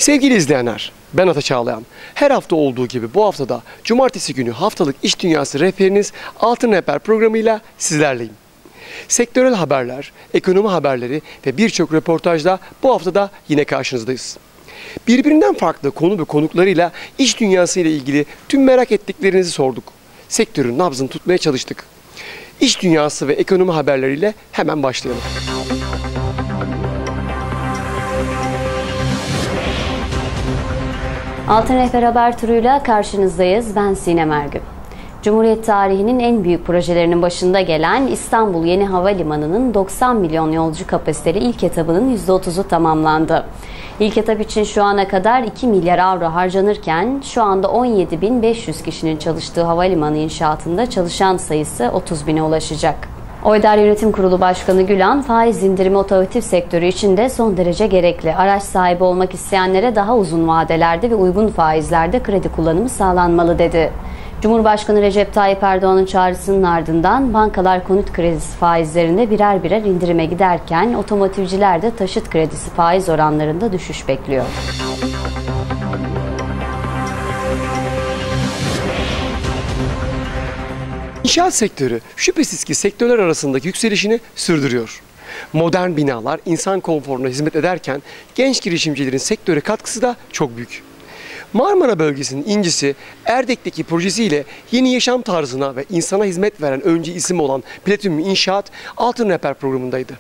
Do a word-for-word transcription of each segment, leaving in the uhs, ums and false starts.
Sevgili izleyenler, ben Ata Çağlayan. Her hafta olduğu gibi bu haftada Cumartesi günü haftalık iş dünyası rehberiniz Altın Rehber programıyla sizlerleyim. Sektörel haberler, ekonomi haberleri ve birçok röportajla bu haftada yine karşınızdayız. Birbirinden farklı konu ve konuklarıyla iş dünyası ile ilgili tüm merak ettiklerinizi sorduk. Sektörün nabzını tutmaya çalıştık. İş dünyası ve ekonomi haberleriyle hemen başlayalım. Altın Rehber Haber turuyla karşınızdayız. Ben Sinem Ergün. Cumhuriyet tarihinin en büyük projelerinin başında gelen İstanbul Yeni Havalimanı'nın doksan milyon yolcu kapasiteli ilk etabının yüzde otuzu tamamlandı. İlk etap için şu ana kadar iki milyar avro harcanırken şu anda on yedi bin beş yüz kişinin çalıştığı havalimanı inşaatında çalışan sayısı otuz bine ulaşacak. Oydar Yönetim Kurulu Başkanı Gülan, faiz indirimi otomotiv sektörü için de son derece gerekli. Araç sahibi olmak isteyenlere daha uzun vadelerde ve uygun faizlerde kredi kullanımı sağlanmalı dedi. Cumhurbaşkanı Recep Tayyip Erdoğan'ın çağrısının ardından bankalar konut kredisi faizlerinde birer birer indirime giderken otomotivciler de taşıt kredisi faiz oranlarında düşüş bekliyor. İnşaat sektörü şüphesiz ki sektörler arasındaki yükselişini sürdürüyor. Modern binalar insan konforuna hizmet ederken genç girişimcilerin sektöre katkısı da çok büyük. Marmara bölgesinin incisi Erdek'teki projesiyle yeni yaşam tarzına ve insana hizmet veren öncü isim olan Platinum İnşaat Altın Rehber programındaydı.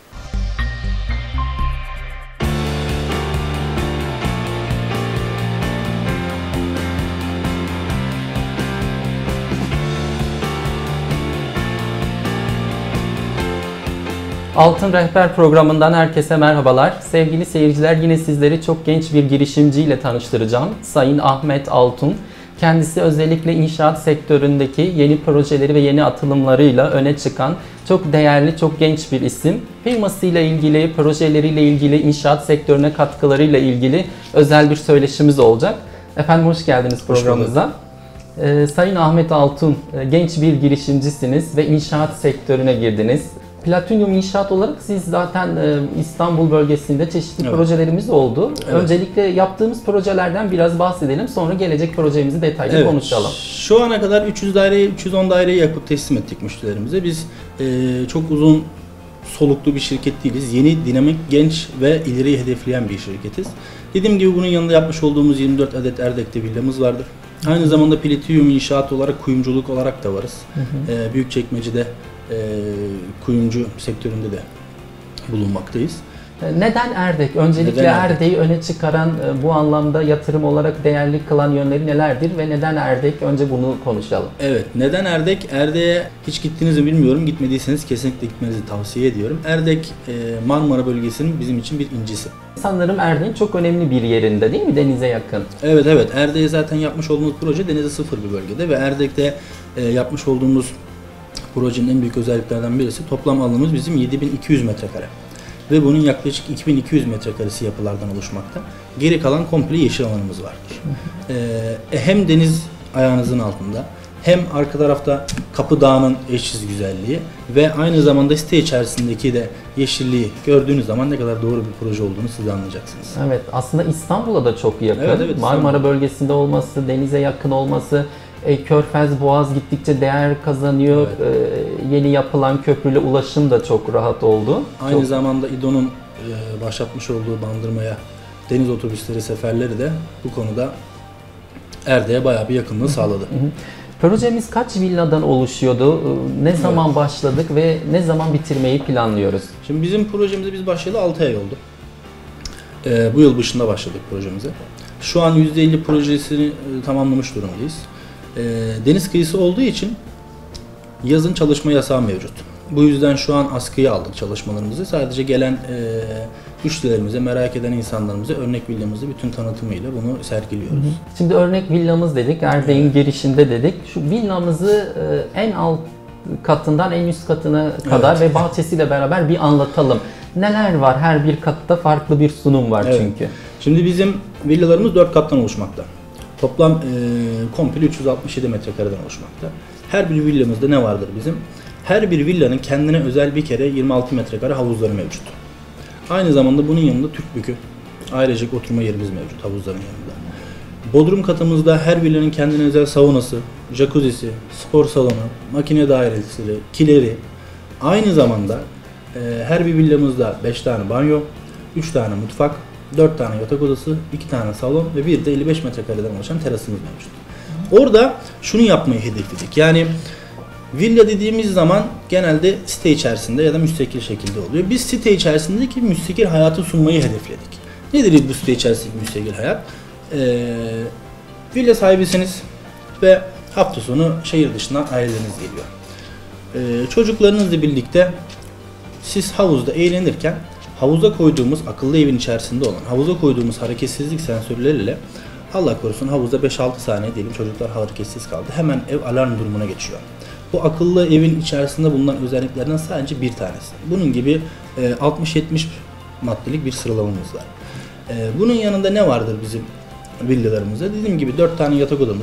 Altın Rehber programından herkese merhabalar. Sevgili seyirciler, yine sizleri çok genç bir girişimciyle tanıştıracağım. Sayın Ahmet Altun. Kendisi özellikle inşaat sektöründeki yeni projeleri ve yeni atılımlarıyla öne çıkan çok değerli, çok genç bir isim. Firmasıyla ilgili, projeleriyle ilgili, inşaat sektörüne katkılarıyla ilgili özel bir söyleşimiz olacak. Efendim hoş geldiniz programımıza. Ee, Sayın Ahmet Altun, genç bir girişimcisiniz ve inşaat sektörüne girdiniz. Platinum İnşaat olarak siz zaten İstanbul bölgesinde çeşitli evet. projelerimiz oldu. Evet. Öncelikle yaptığımız projelerden biraz bahsedelim. Sonra gelecek projemizi detaylı evet. konuşalım. Şu ana kadar üç yüz daire, üç yüz on daireyi yapıp teslim ettik müşterilerimize. Biz e, çok uzun soluklu bir şirket değiliz. Yeni, dinamik, genç ve ileriyi hedefleyen bir şirketiz. Dediğim gibi bunun yanında yapmış olduğumuz yirmi dört adet Erdek'te villamız vardır. Aynı zamanda Platinum İnşaat olarak, kuyumculuk olarak da varız. Hı hı. E, Büyükçekmece'de E, kuyumcu sektöründe de bulunmaktayız. Neden Erdek? Öncelikle neden Erdek'i öne çıkaran, bu anlamda yatırım olarak değerli kılan yönleri nelerdir ve neden Erdek? Önce bunu konuşalım. Evet, neden Erdek? Erdek'e hiç gittiniz mi bilmiyorum. Gitmediyseniz kesinlikle gitmenizi tavsiye ediyorum. Erdek Marmara bölgesinin bizim için bir incisi. Sanırım Erdek'in çok önemli bir yerinde değil mi? Denize yakın. Evet evet. Erdek'e zaten yapmış olduğumuz proje denize sıfır bir bölgede ve Erdek'te yapmış olduğumuz projenin en büyük özelliklerden birisi toplam alanımız bizim yedi bin iki yüz metrekare. Ve bunun yaklaşık iki bin iki yüz metrekaresi yapılardan oluşmakta. Geri kalan komple yeşil alanımız vardır. Ee, hem deniz ayağınızın altında, hem arka tarafta Kapı Dağı'nın eşsiz güzelliği ve aynı zamanda site içerisindeki de yeşilliği gördüğünüz zaman ne kadar doğru bir proje olduğunu siz anlayacaksınız. Evet, aslında İstanbul'a da çok yakın. Evet, evet, Marmara bölgesinde olması, denize yakın olması, Körfez, Boğaz gittikçe değer kazanıyor. Evet. Ee, yeni yapılan köprüyle ulaşım da çok rahat oldu. Aynı çok... zamanda İDO'nun e, başlatmış olduğu Bandırma'ya deniz otobüsleri seferleri de bu konuda Erdek'e bayağı bir yakınlığı sağladı. Hı hı. Projemiz kaç villadan oluşuyordu? Ne zaman evet. başladık ve ne zaman bitirmeyi planlıyoruz? Şimdi bizim projemize biz başlayalı altı ay oldu. Ee, bu yıl başında başladık projemize. Şu an yüzde elli projesini e, tamamlamış durumdayız. Deniz kıyısı olduğu için yazın çalışma yasağı mevcut. Bu yüzden şu an askıya aldık çalışmalarımızı. Sadece gelen e, müşterilerimize, merak eden insanlarımıza örnek villamızı bütün tanıtımıyla bunu sergiliyoruz. Şimdi örnek villamız dedik, Erdek'in evet. girişinde dedik. Şu villamızı e, en alt katından en üst katına kadar evet. ve bahçesiyle beraber bir anlatalım. Neler var? Her bir katta farklı bir sunum var evet. çünkü. Şimdi bizim villalarımız dört kattan oluşmakta. Toplam e, komple üç yüz altmış yedi metrekareden oluşmakta. Her bir villamızda ne vardır bizim? Her bir villanın kendine özel bir kere yirmi altı metrekare havuzları mevcut. Aynı zamanda bunun yanında Türk bükü, ailecek oturma yerimiz mevcut havuzların yanında. Bodrum katımızda her villanın kendine özel saunası, jacuzzi'si, spor salonu, makine dairesi, kileri. Aynı zamanda e, her bir villamızda beş tane banyo, üç tane mutfak, dört tane yatak odası, iki tane salon ve bir de elli beş metrekareden oluşan terasımız mevcut. Orada şunu yapmayı hedefledik. Yani villa dediğimiz zaman genelde site içerisinde ya da müstakil şekilde oluyor. Biz site içerisindeki müstakil hayatı sunmayı hedefledik. Nedir bu site içerisindeki müstakil hayat? Ee, villa sahibisiniz ve hafta sonu şehir dışından aileleriniz geliyor. Ee, çocuklarınızla birlikte siz havuzda eğlenirken havuza koyduğumuz, akıllı evin içerisinde olan havuza koyduğumuz hareketsizlik sensörleriyle Allah korusun havuzda beş altı saniye diyelim çocuklar hareketsiz kaldı. Hemen ev alarm durumuna geçiyor. Bu akıllı evin içerisinde bulunan özelliklerden sadece bir tanesi. Bunun gibi e, altmış yetmiş maddelik bir sıralamamız var. E, bunun yanında ne vardır bizim villalarımızda? Dediğim gibi dört tane yatak odamız,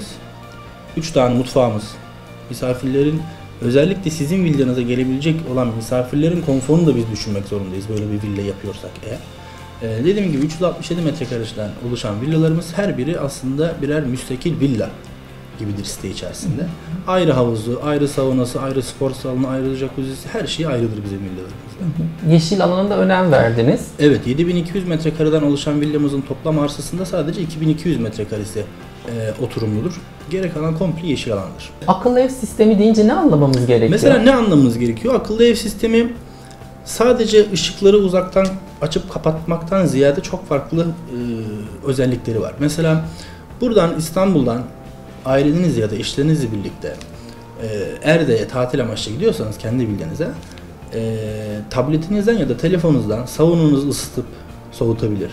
üç tane mutfağımız, misafirlerin özellikle sizin villanıza gelebilecek olan misafirlerin konforunu da biz düşünmek zorundayız böyle bir villa yapıyorsak eğer. Ee, dediğim gibi üç yüz altmış yedi metrekareden oluşan villalarımız her biri aslında birer müstakil villa gibidir site içerisinde. Hı hı. Ayrı havuzu, ayrı saunası, ayrı spor salonu, ayrı jacuzzi, her şey ayrıdır bizim villalarımızda. Hı hı. Yeşil alanında önem verdiniz. Evet, yedi bin iki yüz metrekareden oluşan villamızın toplam arsasında sadece iki bin iki yüz metrekaresi e, oturumludur. Geri kalan komple yeşil alandır. Akıllı ev sistemi deyince ne anlamamız gerekiyor? Mesela ne anlamamız gerekiyor? Akıllı ev sistemi sadece ışıkları uzaktan açıp kapatmaktan ziyade çok farklı e, özellikleri var. Mesela buradan İstanbul'dan ailenizle ya da eşlerinizle birlikte e, Erde'ye tatil amaçlı gidiyorsanız kendi villanıza e, tabletinizden ya da telefonunuzdan saununuzu ısıtıp soğutabilir.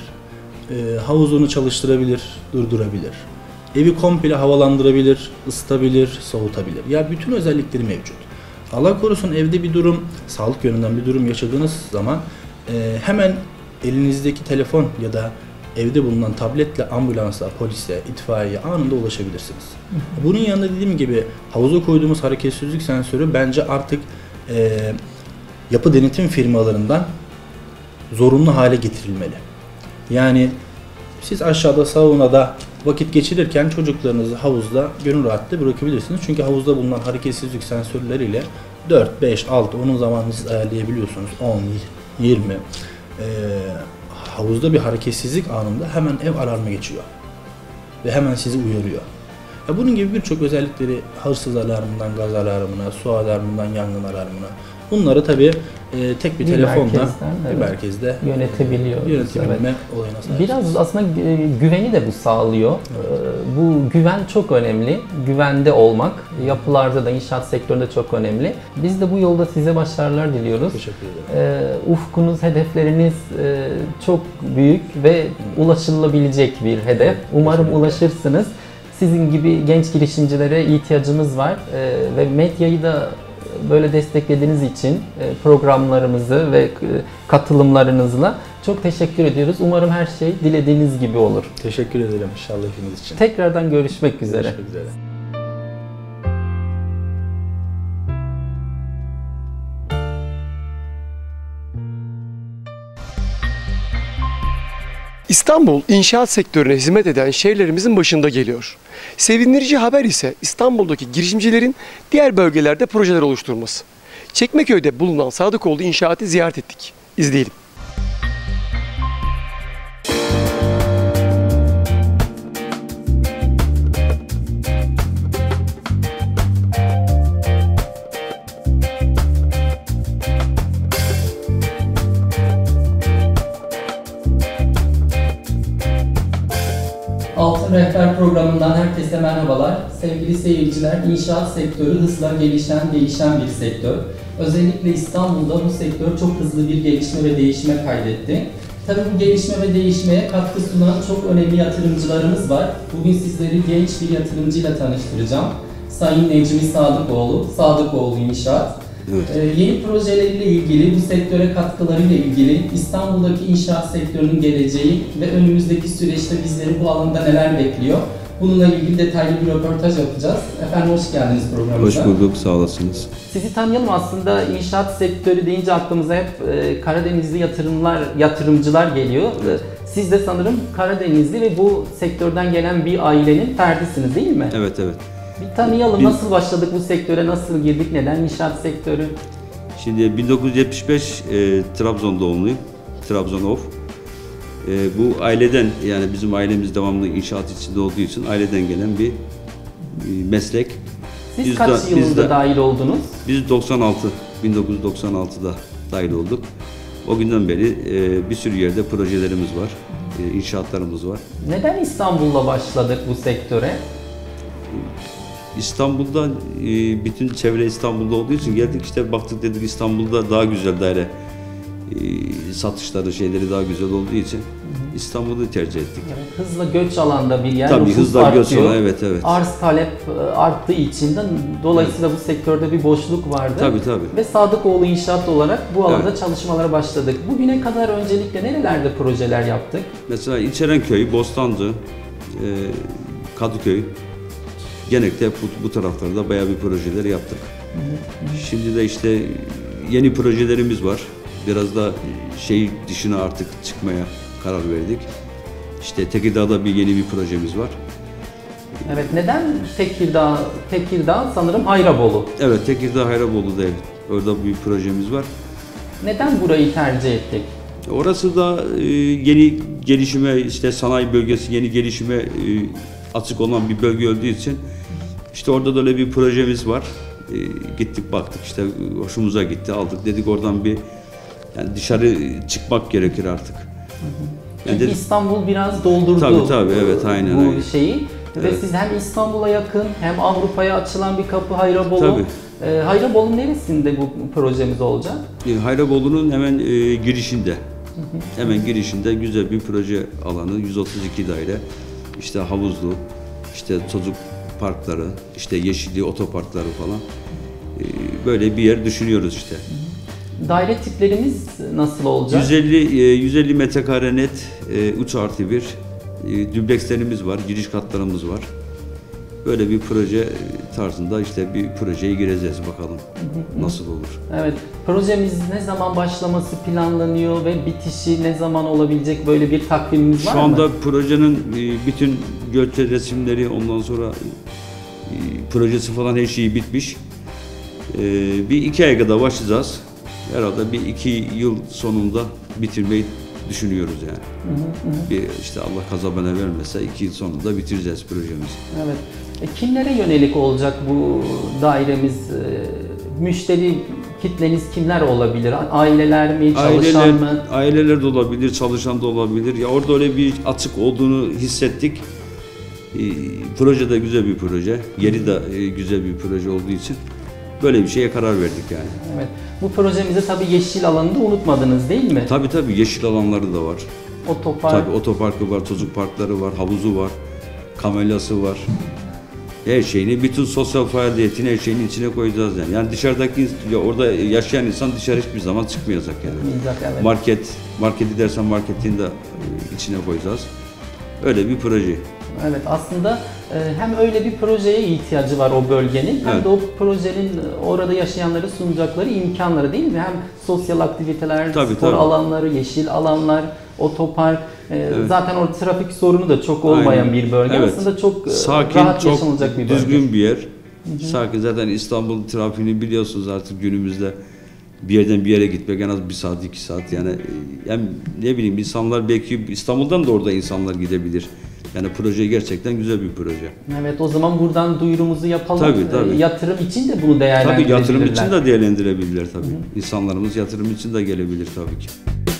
E, havuzunu çalıştırabilir, durdurabilir. Evi komple havalandırabilir, ısıtabilir, soğutabilir. Ya bütün özellikleri mevcut. Allah korusun evde bir durum, sağlık yönünden bir durum yaşadığınız zaman e, hemen elinizdeki telefon ya da evde bulunan tabletle ambulansa, polise, itfaiyeye anında ulaşabilirsiniz. Bunun yanında dediğim gibi havuza koyduğumuz hareketsizlik sensörü bence artık e, yapı denetim firmalarından zorunlu hale getirilmeli. Yani siz aşağıda saunada vakit geçirirken çocuklarınızı havuzda gönül rahatlıkla bırakabilirsiniz. Çünkü havuzda bulunan hareketsizlik sensörleriyle dört, beş, altı onun zamanını siz ayarlayabiliyorsunuz. on, yirmi. Ee, havuzda bir hareketsizlik anında hemen ev alarmı geçiyor. Ve hemen sizi uyarıyor. Ya bunun gibi birçok özellikleri hırsız alarmından gaz alarmına, su alarmından yangın alarmına. Bunları tabii e, tek bir, bir telefonla bir merkezde yönetebiliyor. Yönetebilme evet. olayına sahip. Biraz aslında güveni de bu sağlıyor. Evet. Bu güven çok önemli. Güvende olmak yapılarda da inşaat sektöründe çok önemli. Biz de bu yolda size başarılar diliyoruz. Teşekkür ederim. Ufkunuz, hedefleriniz çok büyük ve ulaşılabilecek bir hedef. Umarım ulaşırsınız. Sizin gibi genç girişimcilere ihtiyacımız var ve medyayı da böyle desteklediğiniz için programlarımızı ve katılımlarınızla çok teşekkür ediyoruz. Umarım her şey dilediğiniz gibi olur. Teşekkür ederim inşallah hepiniz için. Tekrardan görüşmek üzere. Görüşmek üzere. İstanbul inşaat sektörüne hizmet eden şehirlerimizin başında geliyor. Sevindirici haber ise İstanbul'daki girişimcilerin diğer bölgelerde projeler oluşturması. Çekmeköy'de bulunan Sadıkoğlu İnşaat'ı ziyaret ettik. İzleyelim. Altın Rehber programından herkese merhabalar. Sevgili seyirciler, inşaat sektörü hızla gelişen, değişen bir sektör. Özellikle İstanbul'da bu sektör çok hızlı bir gelişme ve değişme kaydetti. Tabii bu gelişme ve değişmeye katkı sunan çok önemli yatırımcılarımız var. Bugün sizleri genç bir yatırımcıyla tanıştıracağım. Sayın Necmi Sadıkoğlu, Sadıkoğlu İnşaat. Evet. Ee, yeni projeleriyle ilgili, bu sektöre katkılarıyla ilgili, İstanbul'daki inşaat sektörünün geleceği ve önümüzdeki süreçte bizleri bu alanda neler bekliyor? Bununla ilgili detaylı bir röportaj yapacağız. Efendim hoş geldiniz programımıza. Hoş bulduk, sağ olasınız. Sizi tanıyalım. Aslında inşaat sektörü deyince aklımıza hep e, Karadenizli yatırımlar, yatırımcılar geliyor. Siz de sanırım Karadenizli ve bu sektörden gelen bir ailenin ferdisiniz değil mi? Evet, evet. Bir tanıyalım. Biz- Nasıl başladık bu sektöre? Nasıl girdik? Neden inşaat sektörü? Şimdi bin dokuz yüz yetmiş beş e, Trabzon doğumluyum. Trabzon Of. E, bu aileden, yani bizim ailemiz devamlı inşaat içinde olduğu için aileden gelen bir e, meslek. Siz Biz kaç de- yılında biz de- dahil oldunuz? Biz doksan altı, bin dokuz yüz doksan altıda dahil olduk. O günden beri e, bir sürü yerde projelerimiz var, e, inşaatlarımız var. Neden İstanbul'la başladık bu sektöre? İstanbul'da e, bütün çevre İstanbul'da olduğu için geldik, işte baktık, dedik İstanbul'da daha güzel daire e, satışları, şeyleri daha güzel olduğu için İstanbul'u tercih ettik. Evet, hızla göç alanda bir yer. Tabii nüfus hızla göç artıyor. alan, evet, evet. Arz talep e, arttığı için de dolayısıyla bu sektörde bir boşluk vardı. Tabii, tabii. Ve Sadıkoğlu İnşaat olarak bu alanda Evet. çalışmalara başladık. Bugüne kadar öncelikle nerelerde projeler yaptık? Mesela İçerenköy, Bostancı, e, Kadıköy, genellikle bu, bu taraflarda bayağı bir projeler yaptık. Şimdi de işte yeni projelerimiz var. Biraz da şey dışına artık çıkmaya karar verdik. İşte Tekirdağ'da bir yeni bir projemiz var. Evet, neden Tekirdağ? Tekirdağ sanırım Hayrabolu. Evet, Tekirdağ Hayrabolu'da, evet. Orada bir projemiz var. Neden burayı tercih ettik? Orası da e, yeni gelişime, işte sanayi bölgesi yeni gelişime e, açık olan bir bölge olduğu için işte orada da öyle bir projemiz var. E, gittik baktık, işte hoşumuza gitti, aldık, dedik oradan bir, yani dışarı çıkmak gerekir artık. Yani Çünkü dedik- İstanbul biraz doldurdu Tabii, tabii, evet, aynen bu öyle. şeyi. Ve Evet. siz hem İstanbul'a yakın hem Avrupa'ya açılan bir kapı Hayrabolu. Tabii. Ee, Hayrabolu neresinde bu projemiz olacak? E, Hayrabolu'nun hemen e, girişinde, hemen girişinde güzel bir proje alanı, yüz otuz iki daire, işte havuzlu, işte çocuk parkları, işte yeşilli otoparkları falan. E, böyle bir yer düşünüyoruz işte. Daire tiplerimiz nasıl olacak? yüz elli e, yüz elli metrekare net, e, üç artı bir e, düblekslerimiz var, giriş katlarımız var. Böyle bir proje tarzında işte bir projeye gireceğiz, bakalım nasıl olur. Evet, projemiz ne zaman başlaması planlanıyor ve bitişi ne zaman olabilecek, böyle bir takvimimiz var Şu mı? anda projenin e, bütün görsel resimleri, ondan sonra e, projesi falan, her şeyi bitmiş. E, bir iki aya kadar başlayacağız. Herhalde bir iki yıl sonunda bitirmeyi düşünüyoruz yani. Bir işte Allah kaza bela vermese iki yıl sonunda bitireceğiz projemizi. Evet. E, kimlere yönelik olacak bu dairemiz? E, müşteri kitleniz kimler olabilir? Aileler mi, çalışan Aileler, mı? aileler de olabilir, çalışan da olabilir. Ya orada öyle bir açık olduğunu hissettik. E, proje de güzel bir proje, yeri de e, güzel bir proje olduğu için böyle bir şeye karar verdik yani. Evet. Bu projemize tabii yeşil alanı da unutmadınız değil mi? Tabii tabii, yeşil alanları da var. Otopark. Tabii otoparkı var, çocuk parkları var, havuzu var, kamelası var. Her şeyini, bütün sosyal faaliyetini her şeyin içine koyacağız yani. Yani dışarıdaki, ya orada yaşayan insan dışarı hiçbir zaman çıkmayacak yani. Çıkmayacak, evet. Market, marketi dersen marketini de e, içine koyacağız. Öyle bir proje. Evet, aslında e, hem öyle bir projeye ihtiyacı var o bölgenin hem Evet. de o projenin e, orada yaşayanlara sunacakları imkanları değil mi? Hem sosyal aktiviteler, Tabii, spor tabii. alanları, yeşil alanlar, otopark. E, Evet. Zaten orada trafik sorunu da çok olmayan Aynen. bir bölge. Evet. Aslında çok e, Sakin, rahat çok yaşanılacak bir bölge. düzgün bir yer. Sakin, zaten İstanbul trafiğini biliyorsunuz artık günümüzde. Bir yerden bir yere gitmek en az bir saat, iki saat yani, yani ne bileyim, insanlar belki İstanbul'dan da orada insanlar gidebilir. Yani proje gerçekten güzel bir proje. Evet, o zaman buradan duyurumuzu yapalım. Tabii, tabii. E, yatırım için de bunu Tabii değerlendirebilirler. yatırım için de değerlendirebilirler tabii. İnsanlarımız yatırım için de gelebilir tabii ki.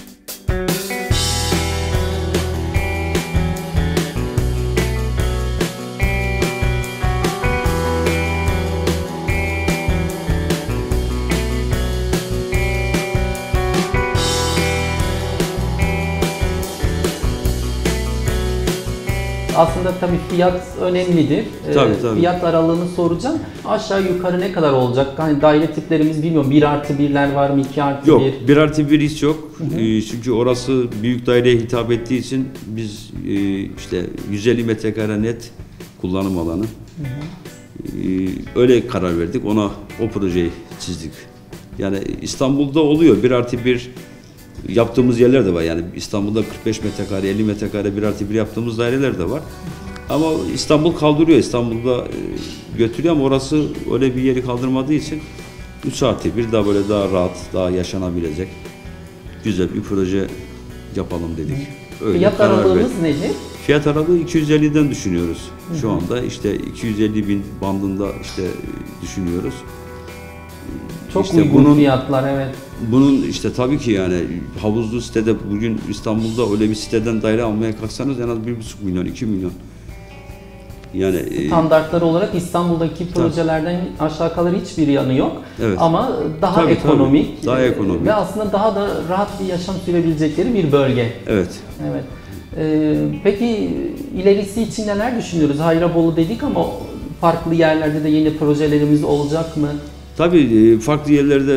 Aslında tabii fiyat önemlidir. Ee, Tabii, tabii. Fiyat aralığını soracağım. Aşağı yukarı ne kadar olacak? Hani daire tiplerimiz bilmiyorum. bir artı birler var mı? iki artı Yok, bir? bir artı bir hiç yok. Ee, çünkü orası büyük daireye hitap ettiği için biz e, işte yüz elli metrekare net kullanım alanı. Ee, öyle karar verdik, ona o projeyi çizdik. Yani İstanbul'da oluyor bir artı bir Yaptığımız yerler de var. Yani İstanbul'da kırk beş metrekare, elli metrekare bir artı bir yaptığımız daireler de var. Ama İstanbul kaldırıyor. İstanbul'da götürüyor ama orası öyle bir yeri kaldırmadığı için üç artı bir daha böyle daha rahat, daha yaşanabilecek güzel bir proje yapalım dedik. Öyle fiyat aralığımız nedir? Fiyat aralığı iki yüz elliden düşünüyoruz. Şu hı hı. anda işte iki yüz elli bin bandında işte düşünüyoruz. Çok işte uygun bunun, fiyatlar, evet. Bunun işte tabii ki yani havuzlu sitede bugün İstanbul'da öyle bir siteden daire almaya kalksanız en az bir buçuk milyon, iki milyon. Yani standartları olarak İstanbul'daki projelerden tabii. aşağı kalır hiçbir yanı yok. Evet. Ama daha tabii, ekonomik, tabii. Daha ekonomik ve aslında daha da rahat bir yaşam sürebilecekleri bir bölge. Evet. Evet. Ee, peki ilerisi için neler düşünüyoruz? Hayrabolu dedik ama farklı yerlerde de yeni projelerimiz olacak mı? Tabii farklı yerlerde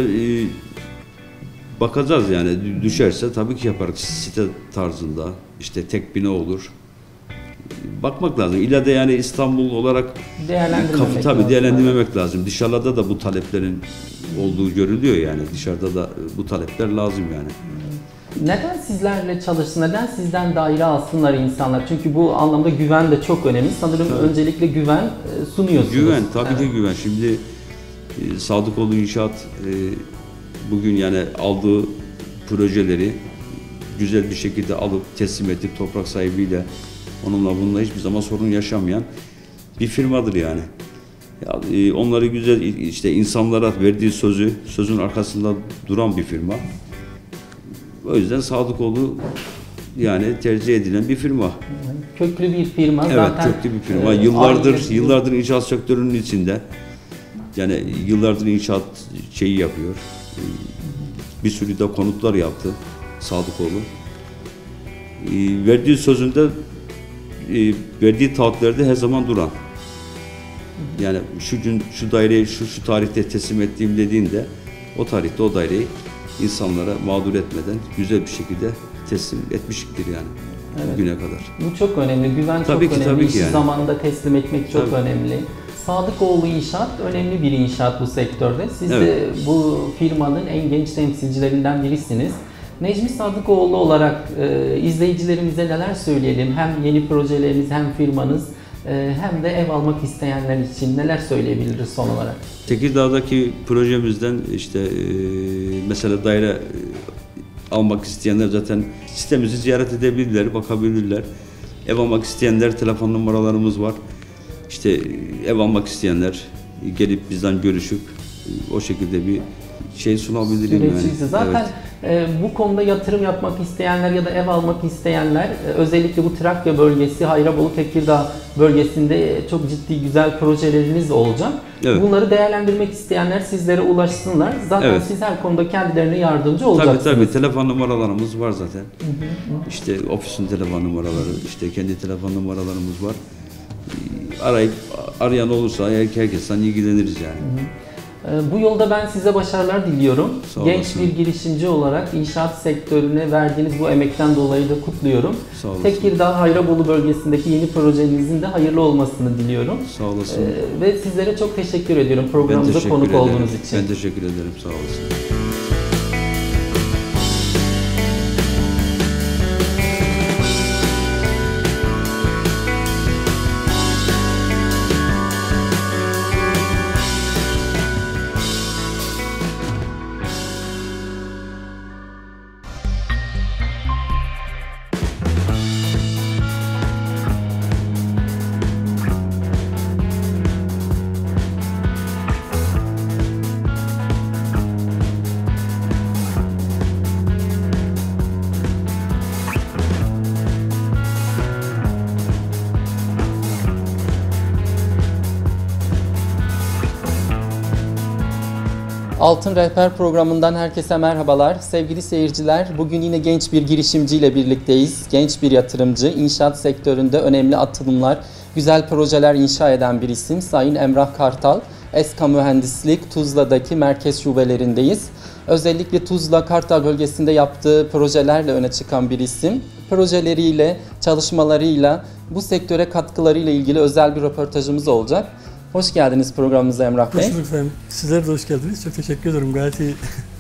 bakacağız yani düşerse tabii ki yaparız site tarzında işte tek bina olur. Bakmak lazım. İlla da yani İstanbul olarak değerlendirmemek tabii lazım. değerlendirmemek lazım. Dışarıda da bu taleplerin olduğu görülüyor yani. Dışarıda da bu talepler lazım yani. Neden sizlerle çalışsın? Neden sizden daire alsınlar insanlar? Çünkü bu anlamda güven de çok önemli. Sanırım tabii. öncelikle güven sunuyorsunuz. Güven, tabii evet. ki güven. Şimdi e, Sadıkoğlu İnşaat e, bugün yani aldığı projeleri güzel bir şekilde alıp teslim edip toprak sahibiyle onunla bununla hiçbir zaman sorun yaşamayan bir firmadır yani. Ya, e, onları güzel işte insanlara verdiği sözü, sözün arkasında duran bir firma. O yüzden Sadıkoğlu yani tercih edilen bir firma. Köklü bir firma. Evet, zaten köklü bir firma. E, yıllardır aile... yıllardır inşaat sektörünün içinde. Yani yıllardır inşaat şeyi yapıyor. Bir sürü de konutlar yaptı Sadıkoğlu. E, verdiği sözünde e, verdiği taahhütlerde her zaman duran. Yani şu gün şu daireyi şu şu tarihte teslim ettiğim dediğinde o tarihte o daireyi insanlara mağdur etmeden güzel bir şekilde teslim etmiştir yani evet. bugüne kadar. Bu çok önemli. Güven tabii çok ki, önemli. Tabii İşi ki yani. zamanında teslim etmek çok tabii. önemli. Sadıkoğlu İnşaat önemli bir inşaat bu sektörde. Siz evet. de bu firmanın en genç temsilcilerinden birisiniz. Necmi Sadıkoğlu olarak e, izleyicilerimize neler söyleyelim? Hem yeni projeleriniz hem firmanız e, hem de ev almak isteyenler için neler söyleyebiliriz son olarak? Tekirdağ'daki projemizden işte e, mesela daire e, almak isteyenler zaten sitemizi ziyaret edebilirler, bakabilirler. Ev almak isteyenler telefon numaralarımız var. İşte e, ev almak isteyenler e, gelip bizden görüşüp e, o şekilde bir şey sunabilirim yani. Zaten evet. e, bu konuda yatırım yapmak isteyenler ya da ev almak isteyenler e, özellikle bu Trakya bölgesi, Hayrabolu, Tekirdağ bölgesinde çok ciddi güzel projeleriniz olacak. Evet. Bunları değerlendirmek isteyenler sizlere ulaşsınlar. Zaten evet. siz her konuda kendilerine yardımcı olacaksınız. Tabii tabii telefon numaralarımız var zaten. Hı hı. İşte ofisin telefon numaraları, işte kendi telefon numaralarımız var. Arayıp arayan olursa herkesten ilgileniriz yani. Hı hı. Bu yolda ben size başarılar diliyorum. Genç bir girişimci olarak inşaat sektörüne verdiğiniz bu emekten dolayı da kutluyorum. Tekirdağ, Hayrabolu bölgesindeki yeni projenizin de hayırlı olmasını diliyorum. Sağ olasın. Ee, ve sizlere çok teşekkür ediyorum programımıza konuk ederim. olduğunuz için. Ben teşekkür ederim. Sağ olasın. Altın Rehber programından herkese merhabalar. Sevgili seyirciler, bugün yine genç bir girişimciyle birlikteyiz. Genç bir yatırımcı, inşaat sektöründe önemli atılımlar, güzel projeler inşa eden bir isim Sayın Emrah Kartal. Eska Mühendislik Tuzla'daki merkez şubelerindeyiz. Özellikle Tuzla, Kartal bölgesinde yaptığı projelerle öne çıkan bir isim. Projeleriyle, çalışmalarıyla, bu sektöre katkılarıyla ilgili özel bir röportajımız olacak. Hoş geldiniz programımıza Emrah Bey. Hoş bulduk efendim. Sizler de hoş geldiniz. Çok teşekkür ederim. Gayet iyi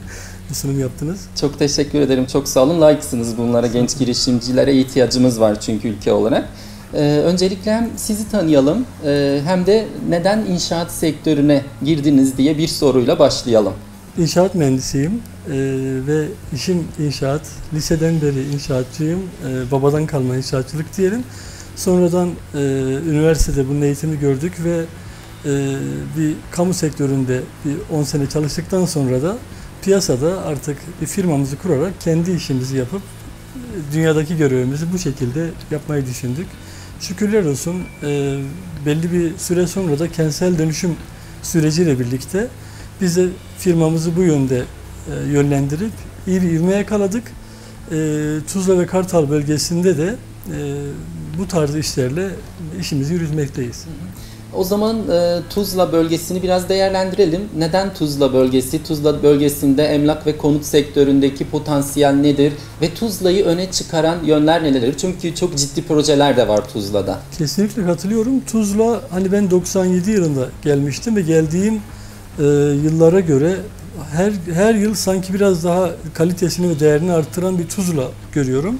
bu sunumu yaptınız. Çok teşekkür ederim. Çok sağ olun. Layıksınız bunlara. Genç girişimcilere ihtiyacımız var çünkü ülke olarak. Ee, öncelikle hem sizi tanıyalım e, hem de neden inşaat sektörüne girdiniz diye bir soruyla başlayalım. İnşaat mühendisiyim ee, ve işim inşaat. Liseden beri inşaatçıyım. Ee, babadan kalma inşaatçılık diyelim. Sonradan e, üniversitede bunun eğitimi gördük ve e, bir kamu sektöründe bir on sene çalıştıktan sonra da piyasada artık bir firmamızı kurarak kendi işimizi yapıp dünyadaki görevimizi bu şekilde yapmayı düşündük. Şükürler olsun e, belli bir süre sonra da kentsel dönüşüm süreciyle birlikte biz de firmamızı bu yönde e, yönlendirip iyi bir ivme yakaladık. E, Tuzla ve Kartal bölgesinde de e, bu tarz işlerle işimizi yürütmekteyiz. O zaman e, Tuzla bölgesini biraz değerlendirelim. Neden Tuzla bölgesi? Tuzla bölgesinde emlak ve konut sektöründeki potansiyel nedir? Ve Tuzla'yı öne çıkaran yönler nelerdir? Çünkü çok ciddi projeler de var Tuzla'da. Kesinlikle katılıyorum. Tuzla, hani ben doksan yedi yılında gelmiştim ve geldiğim e, yıllara göre her her yıl sanki biraz daha kalitesini ve değerini arttıran bir Tuzla görüyorum.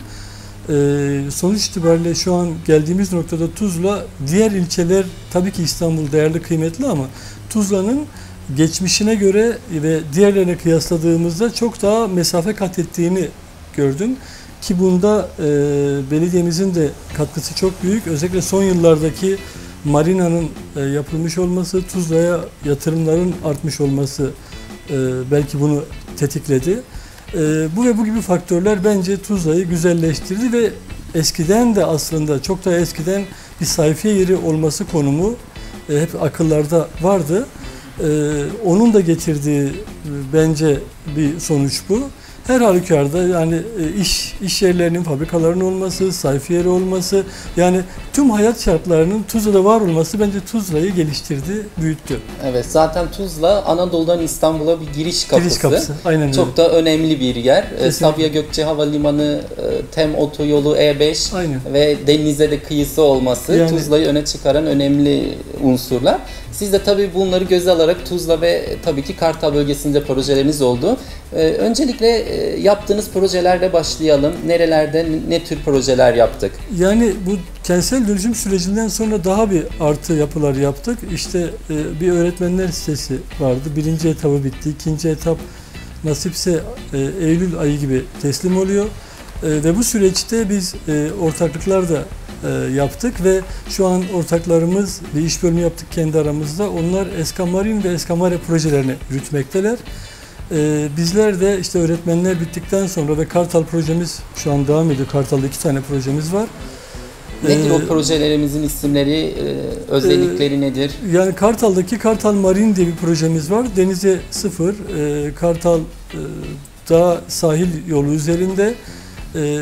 Ee, sonuç itibariyle şu an geldiğimiz noktada Tuzla, diğer ilçeler tabii ki İstanbul değerli kıymetli ama Tuzla'nın geçmişine göre ve diğerlerine kıyasladığımızda çok daha mesafe kat ettiğini gördüm. Ki bunda e, belediyemizin de katkısı çok büyük. Özellikle son yıllardaki marinanın e, yapılmış olması, Tuzla'ya yatırımların artmış olması e, belki bunu tetikledi. Ee, bu ve bu gibi faktörler bence Tuzla'yı güzelleştirdi ve eskiden de aslında çok daha eskiden bir sayfiye yeri olması konumu e, hep akıllarda vardı. Ee, onun da getirdiği e, bence bir sonuç bu. Her halükarda yani e, iş iş yerlerinin, fabrikaların olması, sayfiye yeri olması, yani tüm hayat şartlarının Tuzla'da var olması bence Tuzla'yı geliştirdi, büyüttü. Evet, zaten Tuzla Anadolu'dan İstanbul'a bir giriş kapısı. Giriş kapısı, aynen öyle. Çok da önemli bir yer. Kesinlikle. Sabiha Gökçe Havalimanı, Tem Otoyolu, E beş Aynen. ve denize de kıyısı olması Yani- Tuzla'yı öne çıkaran önemli unsurlar. Siz de tabii bunları göze alarak Tuzla ve tabii ki Kartal bölgesinde projeleriniz oldu. Ee, öncelikle e, yaptığınız projelerle başlayalım. Nerelerde ne tür projeler yaptık? Yani bu kentsel dönüşüm sürecinden sonra daha bir artı yapılar yaptık. İşte e, bir öğretmenler sitesi vardı. Birinci etabı bitti. İkinci etap nasipse e, Eylül ayı gibi teslim oluyor. E, ve bu süreçte biz e, ortaklıklar da e, yaptık ve şu an ortaklarımız bir iş bölümü yaptık kendi aramızda. Onlar Eskamarin ve Eskamare projelerini yürütmekteler. Ee, bizler de işte öğretmenler bittikten sonra ve Kartal projemiz şu an devam ediyor. Kartal'da iki tane projemiz var. Nedir Ee, o projelerimizin isimleri, e, özellikleri e, nedir? Yani Kartal'daki Kartal Marin diye bir projemiz var. Denize sıfır, e, Kartal e, dağ sahil yolu üzerinde e,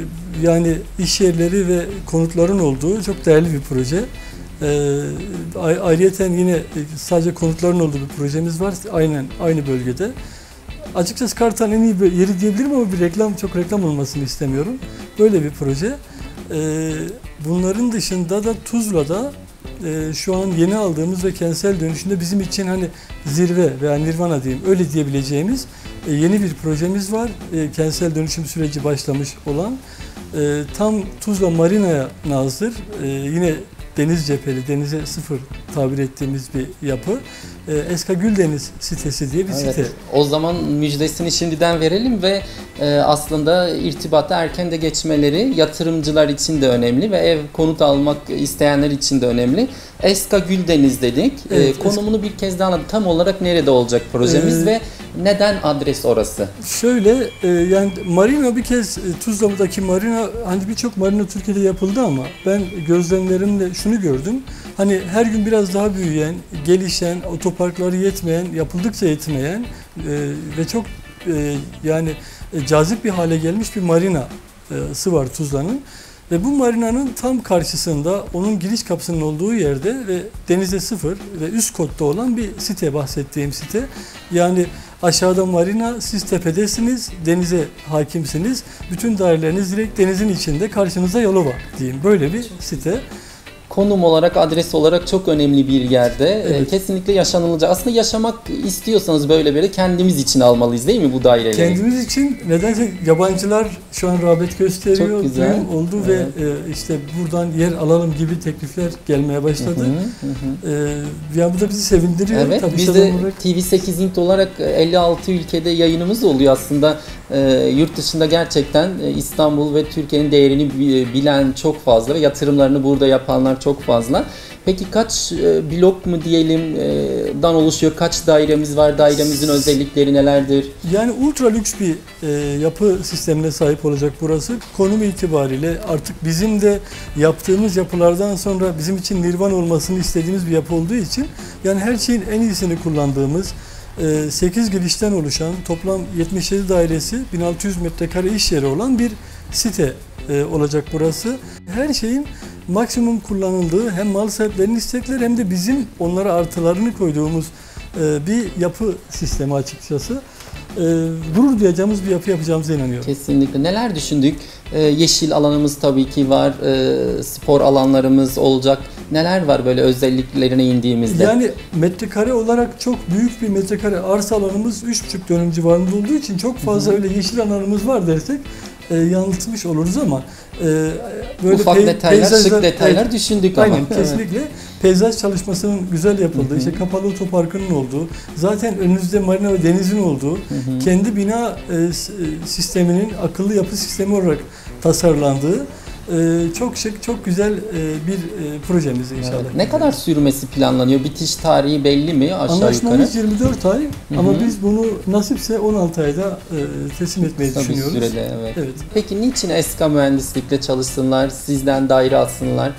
yani iş yerleri ve konutların olduğu çok değerli bir proje. Ee, ayrıyeten yine sadece konutların olduğu bir projemiz var. Aynen aynı bölgede. Açıkçası Kartal'ın en iyi yeri diyebilirim ama bir reklam çok reklam olmasını istemiyorum. Böyle bir proje. Ee, bunların dışında da Tuzla'da e, şu an yeni aldığımız ve kentsel dönüşümde bizim için hani zirve veya nirvana diyeyim öyle diyebileceğimiz e, yeni bir projemiz var. E, kentsel dönüşüm süreci başlamış olan. E, tam Tuzla Marina'ya nazır. E, yine deniz cepheli, denize sıfır tabir ettiğimiz bir yapı. Ee, Eska Güldeniz sitesi diye bir Evet, site. o zaman müjdesini şimdiden verelim ve e, aslında irtibata erken de geçmeleri yatırımcılar için de önemli ve ev konut almak isteyenler için de önemli. Eska Güldeniz dedik. Evet, e, konumunu bir kez daha anladık. Tam olarak nerede olacak projemiz Ee, ve neden adres orası? Şöyle e, yani marina bir kez e, Tuzla'daki marina hani birçok marina Türkiye'de yapıldı ama ben gözlemlerimle şunu gördüm. Hani her gün biraz daha büyüyen, gelişen, otoparkları yetmeyen, yapıldıkça yetmeyen e, ve çok e, yani e, cazip bir hale gelmiş bir marinası var Tuzla'nın. Ve bu marinanın tam karşısında onun giriş kapısının olduğu yerde ve denize sıfır ve üst kotta olan bir site, bahsettiğim site. Yani aşağıda marina, siz tepedesiniz, denize hakimsiniz. Bütün daireleriniz direkt denizin içinde, karşınızda Yalova diyeyim. Böyle bir site. konum olarak, adres olarak çok önemli bir yerde. Evet. E, kesinlikle yaşanılacak. Aslında yaşamak istiyorsanız böyle böyle kendimiz için almalıyız değil mi bu daireleri? Kendimiz için nedense yabancılar şu an rağbet gösteriyor. Çok güzel. Duyum oldu Evet. ve e, işte buradan yer alalım gibi teklifler gelmeye başladı. Hı hı, hı. E, ya bu da bizi sevindiriyor. Evet, Tabii biz işte de olarak- T V sekiz Int olarak elli altı ülkede yayınımız oluyor aslında. E, yurt dışında gerçekten e, İstanbul ve Türkiye'nin değerini bi- bilen çok fazla ve yatırımlarını burada yapanlar çok fazla. Peki kaç e, blok mu diyelim e, dan oluşuyor? Kaç dairemiz var? Dairemizin özellikleri nelerdir? Yani ultra lüks bir e, yapı sistemine sahip olacak burası. Konum itibariyle artık bizim de yaptığımız yapılardan sonra bizim için nirvan olmasını istediğimiz bir yapı olduğu için yani her şeyin en iyisini kullandığımız e, sekiz girişten oluşan toplam yetmiş yedi dairesi bin altı yüz metrekare iş yeri olan bir site e, olacak burası. Her şeyin maksimum kullanıldığı hem mal sahiplerinin istekleri hem de bizim onlara artılarını koyduğumuz e, bir yapı sistemi açıkçası. E, gurur duyacağımız bir yapı yapacağımıza inanıyorum. Kesinlikle. Neler düşündük? Ee, yeşil alanımız tabii ki var. Ee, spor alanlarımız olacak. Neler var böyle özelliklerine indiğimizde? Yani metrekare olarak çok büyük bir metrekare arsa alanımız üç buçuk dönüm civarında olduğu için çok fazla öyle yeşil alanımız var dersek e, yanıltmış oluruz ama e, böyle ufak pey- detaylar, peyzajlar- şık detaylar Evet, düşündük ama. aynen kesinlikle. Peyzaj çalışmasının güzel yapıldığı, işte kapalı otoparkının olduğu, zaten önünüzde marina ve denizin olduğu, kendi bina e, s- e, sisteminin akıllı yapı sistemi olarak tasarlandığı e, çok şık, çok güzel e, bir e, projemiz inşallah. Evet. Ne kadar sürmesi planlanıyor? Bitiş tarihi belli mi aşağı yukarı? Anlaşmamız yirmi dört ay Hı ama hı. biz bunu nasipse on altı ayda e, teslim etmeyi Kısa bir düşünüyoruz. sürede, evet. Evet. Peki niçin ESKA mühendislikle çalışsınlar, sizden daire alsınlar?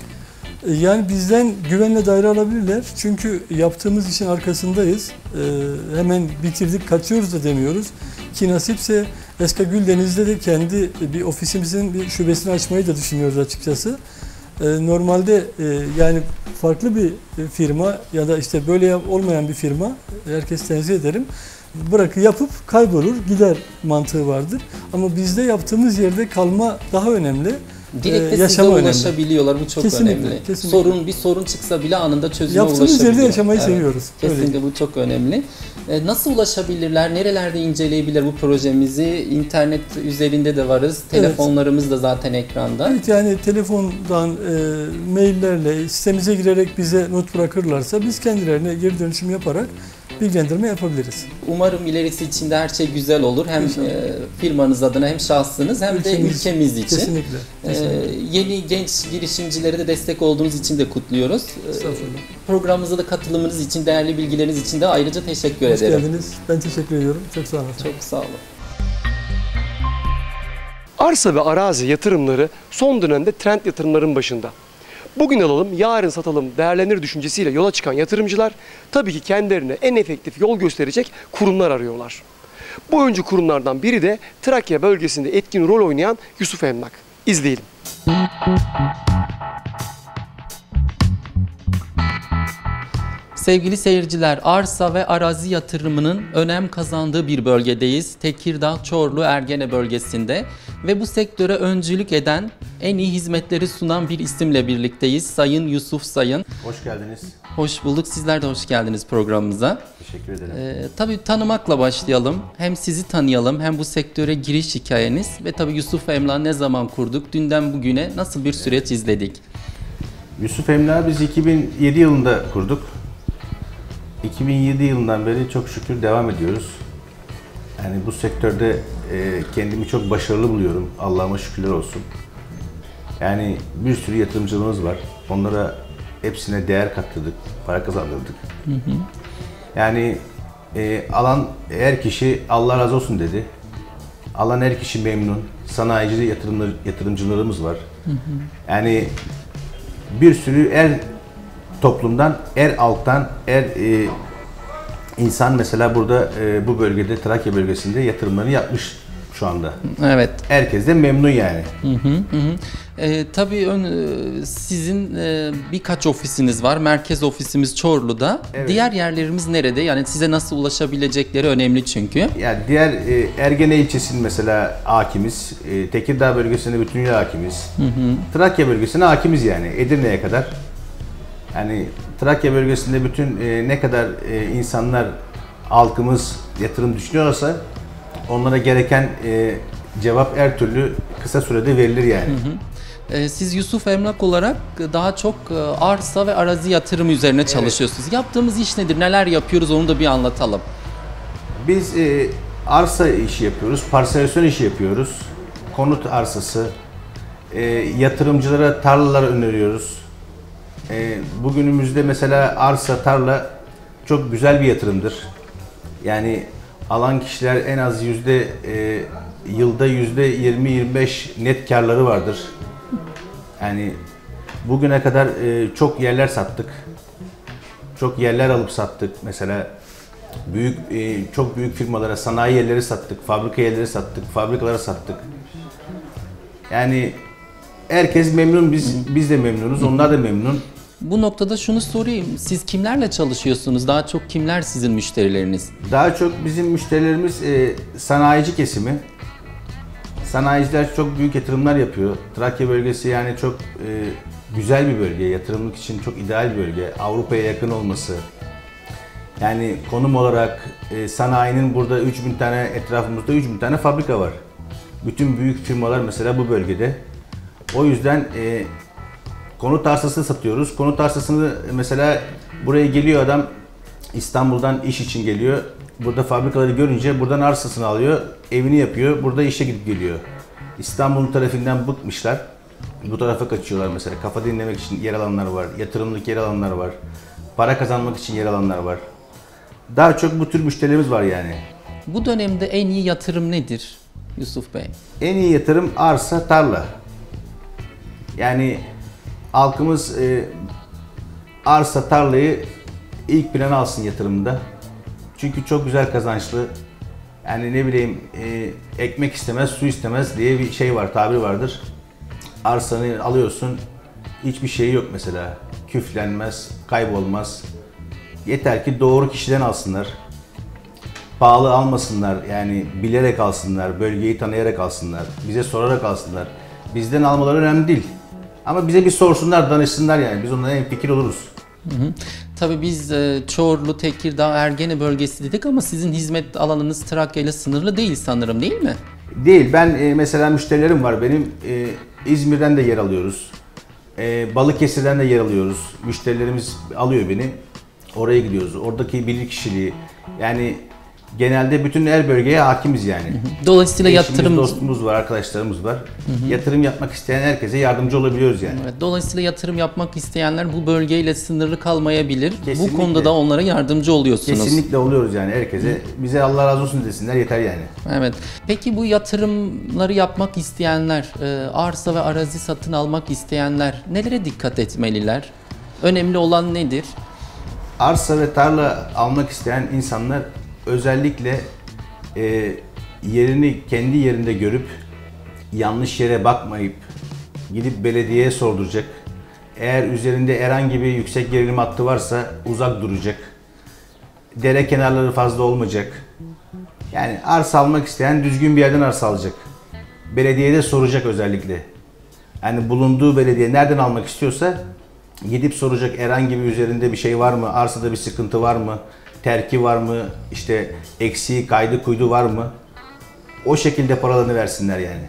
E, Yani bizden güvenle daire alabilirler. Çünkü yaptığımız işin arkasındayız. E, hemen bitirdik, kaçıyoruz da demiyoruz. Ki nasipse Eska Güldeniz'de de kendi bir ofisimizin bir şubesini açmayı da düşünüyoruz açıkçası. E, normalde e, yani farklı bir firma ya da işte böyle yap- olmayan bir firma, herkes tenzih ederim, bırakı yapıp kaybolur, gider mantığı vardır. Ama bizde yaptığımız yerde kalma daha önemli. Direkt de Ee, size yaşama önemli. ulaşabiliyorlar. Bu çok Kesinlikle, önemli. kesinlikle. Sorun bir sorun çıksa bile anında çözüme Yaptığımız ulaşabiliyor. yerde yaşamayı Evet, seviyoruz. Kesinlikle Öyle. bu çok önemli. Ee, nasıl ulaşabilirler? Nerelerde inceleyebilir bu projemizi? İnternet üzerinde de varız. Telefonlarımız da zaten ekranda. Evet, yani telefondan, e, maillerle, sitemize girerek bize not bırakırlarsa biz kendilerine geri dönüşüm yaparak bilgilendirme yapabiliriz. Umarım ilerisi için de her şey güzel olur. Hem İnşallah. e, firmanız adına hem şahsınız hem de Ülkemiz- ülkemiz için. Kesinlikle. Ee, kesinlikle. yeni genç girişimcilere de destek olduğunuz için de kutluyoruz. Ee, Estağfurullah. Programımıza da katılımınız için, değerli bilgileriniz için de ayrıca teşekkür Hoş ederim. geldiniz. Ben teşekkür ediyorum. Çok sağ olun. Çok sağ olun. Arsa ve arazi yatırımları son dönemde trend yatırımların başında. Bugün alalım, yarın satalım değerlenir düşüncesiyle yola çıkan yatırımcılar tabii ki kendilerine en efektif yol gösterecek kurumlar arıyorlar. Bu öncü kurumlardan biri de Trakya bölgesinde etkin rol oynayan Yusuf Emlak. İzleyelim. Sevgili seyirciler, arsa ve arazi yatırımının önem kazandığı bir bölgedeyiz. Tekirdağ, Çorlu, Ergene bölgesinde ve bu sektöre öncülük eden, en iyi hizmetleri sunan bir isimle birlikteyiz. Sayın Yusuf Sayın. Hoş geldiniz. Hoş bulduk. Sizler de hoş geldiniz programımıza. Teşekkür ederim. Ee, tabii tanımakla başlayalım. Hem sizi tanıyalım, hem bu sektöre giriş hikayeniz ve tabii Yusuf Emlak'ı ne zaman kurduk, dünden bugüne nasıl bir süreç izledik? Yusuf Emlak'ı biz iki bin yedi yılında kurduk. iki bin yedi yılından beri çok şükür devam ediyoruz. Yani bu sektörde e, kendimi çok başarılı buluyorum. Allah'ıma şükürler olsun. Yani bir sürü yatırımcılarımız var. Onlara hepsine değer kattırdık, para kazandırdık. Hı hı. Yani e, alan her kişi Allah razı olsun dedi. Alan her kişi memnun. Sanayici yatırımlar, yatırımcılarımız var. Hı hı. Yani bir sürü er toplumdan, er alttan, er e, insan mesela burada e, bu bölgede, Trakya bölgesinde yatırımlarını yapmış şu anda. Evet. Herkes de memnun yani. Hı hı hı. E, tabii ön, e, sizin e, birkaç ofisiniz var. Merkez ofisimiz Çorlu'da. Evet. Diğer yerlerimiz nerede? Yani size nasıl ulaşabilecekleri önemli çünkü. Yani diğer e, Ergene ilçesinin mesela hakimiz, e, Tekirdağ bölgesinde bütünüyle hakimiz, hı hı. Trakya bölgesine hakimiz yani Edirne'ye kadar. Yani Trakya bölgesinde bütün e, ne kadar e, insanlar, halkımız yatırım düşünüyorsa onlara gereken e, cevap her türlü kısa sürede verilir yani. Hı hı. Siz Yusuf Emlak olarak daha çok arsa ve arazi yatırımı üzerine çalışıyorsunuz. Evet. Yaptığımız iş nedir? Neler yapıyoruz? Onu da bir anlatalım. Biz e, arsa işi yapıyoruz, parselasyon işi yapıyoruz. Konut arsası, e, yatırımcılara tarlalar öneriyoruz. E, bugünümüzde mesela arsa, tarla çok güzel bir yatırımdır. Yani alan kişiler en az yüzde e, yılda yüzde yirmi yirmi beş net karları vardır. Yani bugüne kadar e, çok yerler sattık. Çok yerler alıp sattık. Mesela büyük e, çok büyük firmalara sanayi yerleri sattık, fabrika yerleri sattık, fabrikalara sattık. Yani herkes memnun, biz biz de memnunuz, onlar da memnun. Bu noktada şunu sorayım. Siz kimlerle çalışıyorsunuz? Daha çok kimler sizin müşterileriniz? Daha çok bizim müşterilerimiz e, sanayici kesimi. Sanayiciler çok büyük yatırımlar yapıyor. Trakya bölgesi yani çok e, güzel bir bölge. Yatırımlık için çok ideal bir bölge. Avrupa'ya yakın olması. Yani konum olarak e, sanayinin burada üç bin tane, etrafımızda üç bin tane fabrika var. Bütün büyük firmalar mesela bu bölgede. O yüzden e, konut arsası satıyoruz. Konut arsasını mesela buraya geliyor adam, İstanbul'dan iş için geliyor. Burada fabrikaları görünce buradan arsasını alıyor, evini yapıyor, burada işe gidip geliyor. İstanbul'un trafiğinden bıkmışlar. Bu tarafa kaçıyorlar mesela. Kafa dinlemek için yer alanlar var, yatırımlık yer alanlar var. Para kazanmak için yer alanlar var. Daha çok bu tür müşterilerimiz var yani. Bu dönemde en iyi yatırım nedir Yusuf Bey? En iyi yatırım arsa, tarla. Yani halkımız e, arsa, tarlayı ilk plana alsın yatırımında. Çünkü çok güzel kazançlı. Yani ne bileyim e, ekmek istemez, su istemez diye bir şey var, tabir vardır. Arsanı alıyorsun, hiçbir şey yok mesela. Küflenmez, kaybolmaz. Yeter ki doğru kişiden alsınlar. Pahalı almasınlar, yani bilerek alsınlar, bölgeyi tanıyarak alsınlar, bize sorarak alsınlar. Bizden almaları önemli değil. Ama bize bir sorsunlar, danışsınlar yani. Biz onlara en fikir oluruz. Hı hı. Tabii biz e, Çorlu, Tekirdağ, Ergene bölgesi dedik ama sizin hizmet alanınız Trakya ile sınırlı değil sanırım, değil mi? Değil. Ben e, mesela müşterilerim var benim. E, İzmir'den de yer alıyoruz. E, Balıkesir'den de yer alıyoruz. Müşterilerimiz alıyor beni. Oraya gidiyoruz. Oradaki bilirkişiliği. Yani genelde bütün her bölgeye hakimiz yani. Hı hı. Dolayısıyla Eşimiz, yatırım... dostumuz var, arkadaşlarımız var. Hı hı. Yatırım yapmak isteyen herkese yardımcı olabiliyoruz yani. Evet, dolayısıyla yatırım yapmak isteyenler bu bölgeyle sınırlı kalmayabilir. Kesinlikle. Bu konuda da onlara yardımcı oluyorsunuz. Kesinlikle oluyoruz yani herkese. Hı. Bize Allah razı olsun desinler yeter yani. Evet. Peki bu yatırımları yapmak isteyenler, arsa ve arazi satın almak isteyenler nelere dikkat etmeliler? Önemli olan nedir? Arsa ve tarla almak isteyen insanlar özellikle e, yerini kendi yerinde görüp yanlış yere bakmayıp gidip belediyeye sorduracak. Eğer üzerinde herhangi bir yüksek gerilim hattı varsa uzak duracak. Dere kenarları fazla olmayacak. Yani arsa almak isteyen düzgün bir yerden arsa alacak. Belediyede soracak özellikle. Yani bulunduğu belediye nereden almak istiyorsa gidip soracak, herhangi bir üzerinde bir şey var mı, arsada bir sıkıntı var mı, terki var mı, işte eksiği, kaydı, kuydu var mı? O şekilde paralarını versinler yani.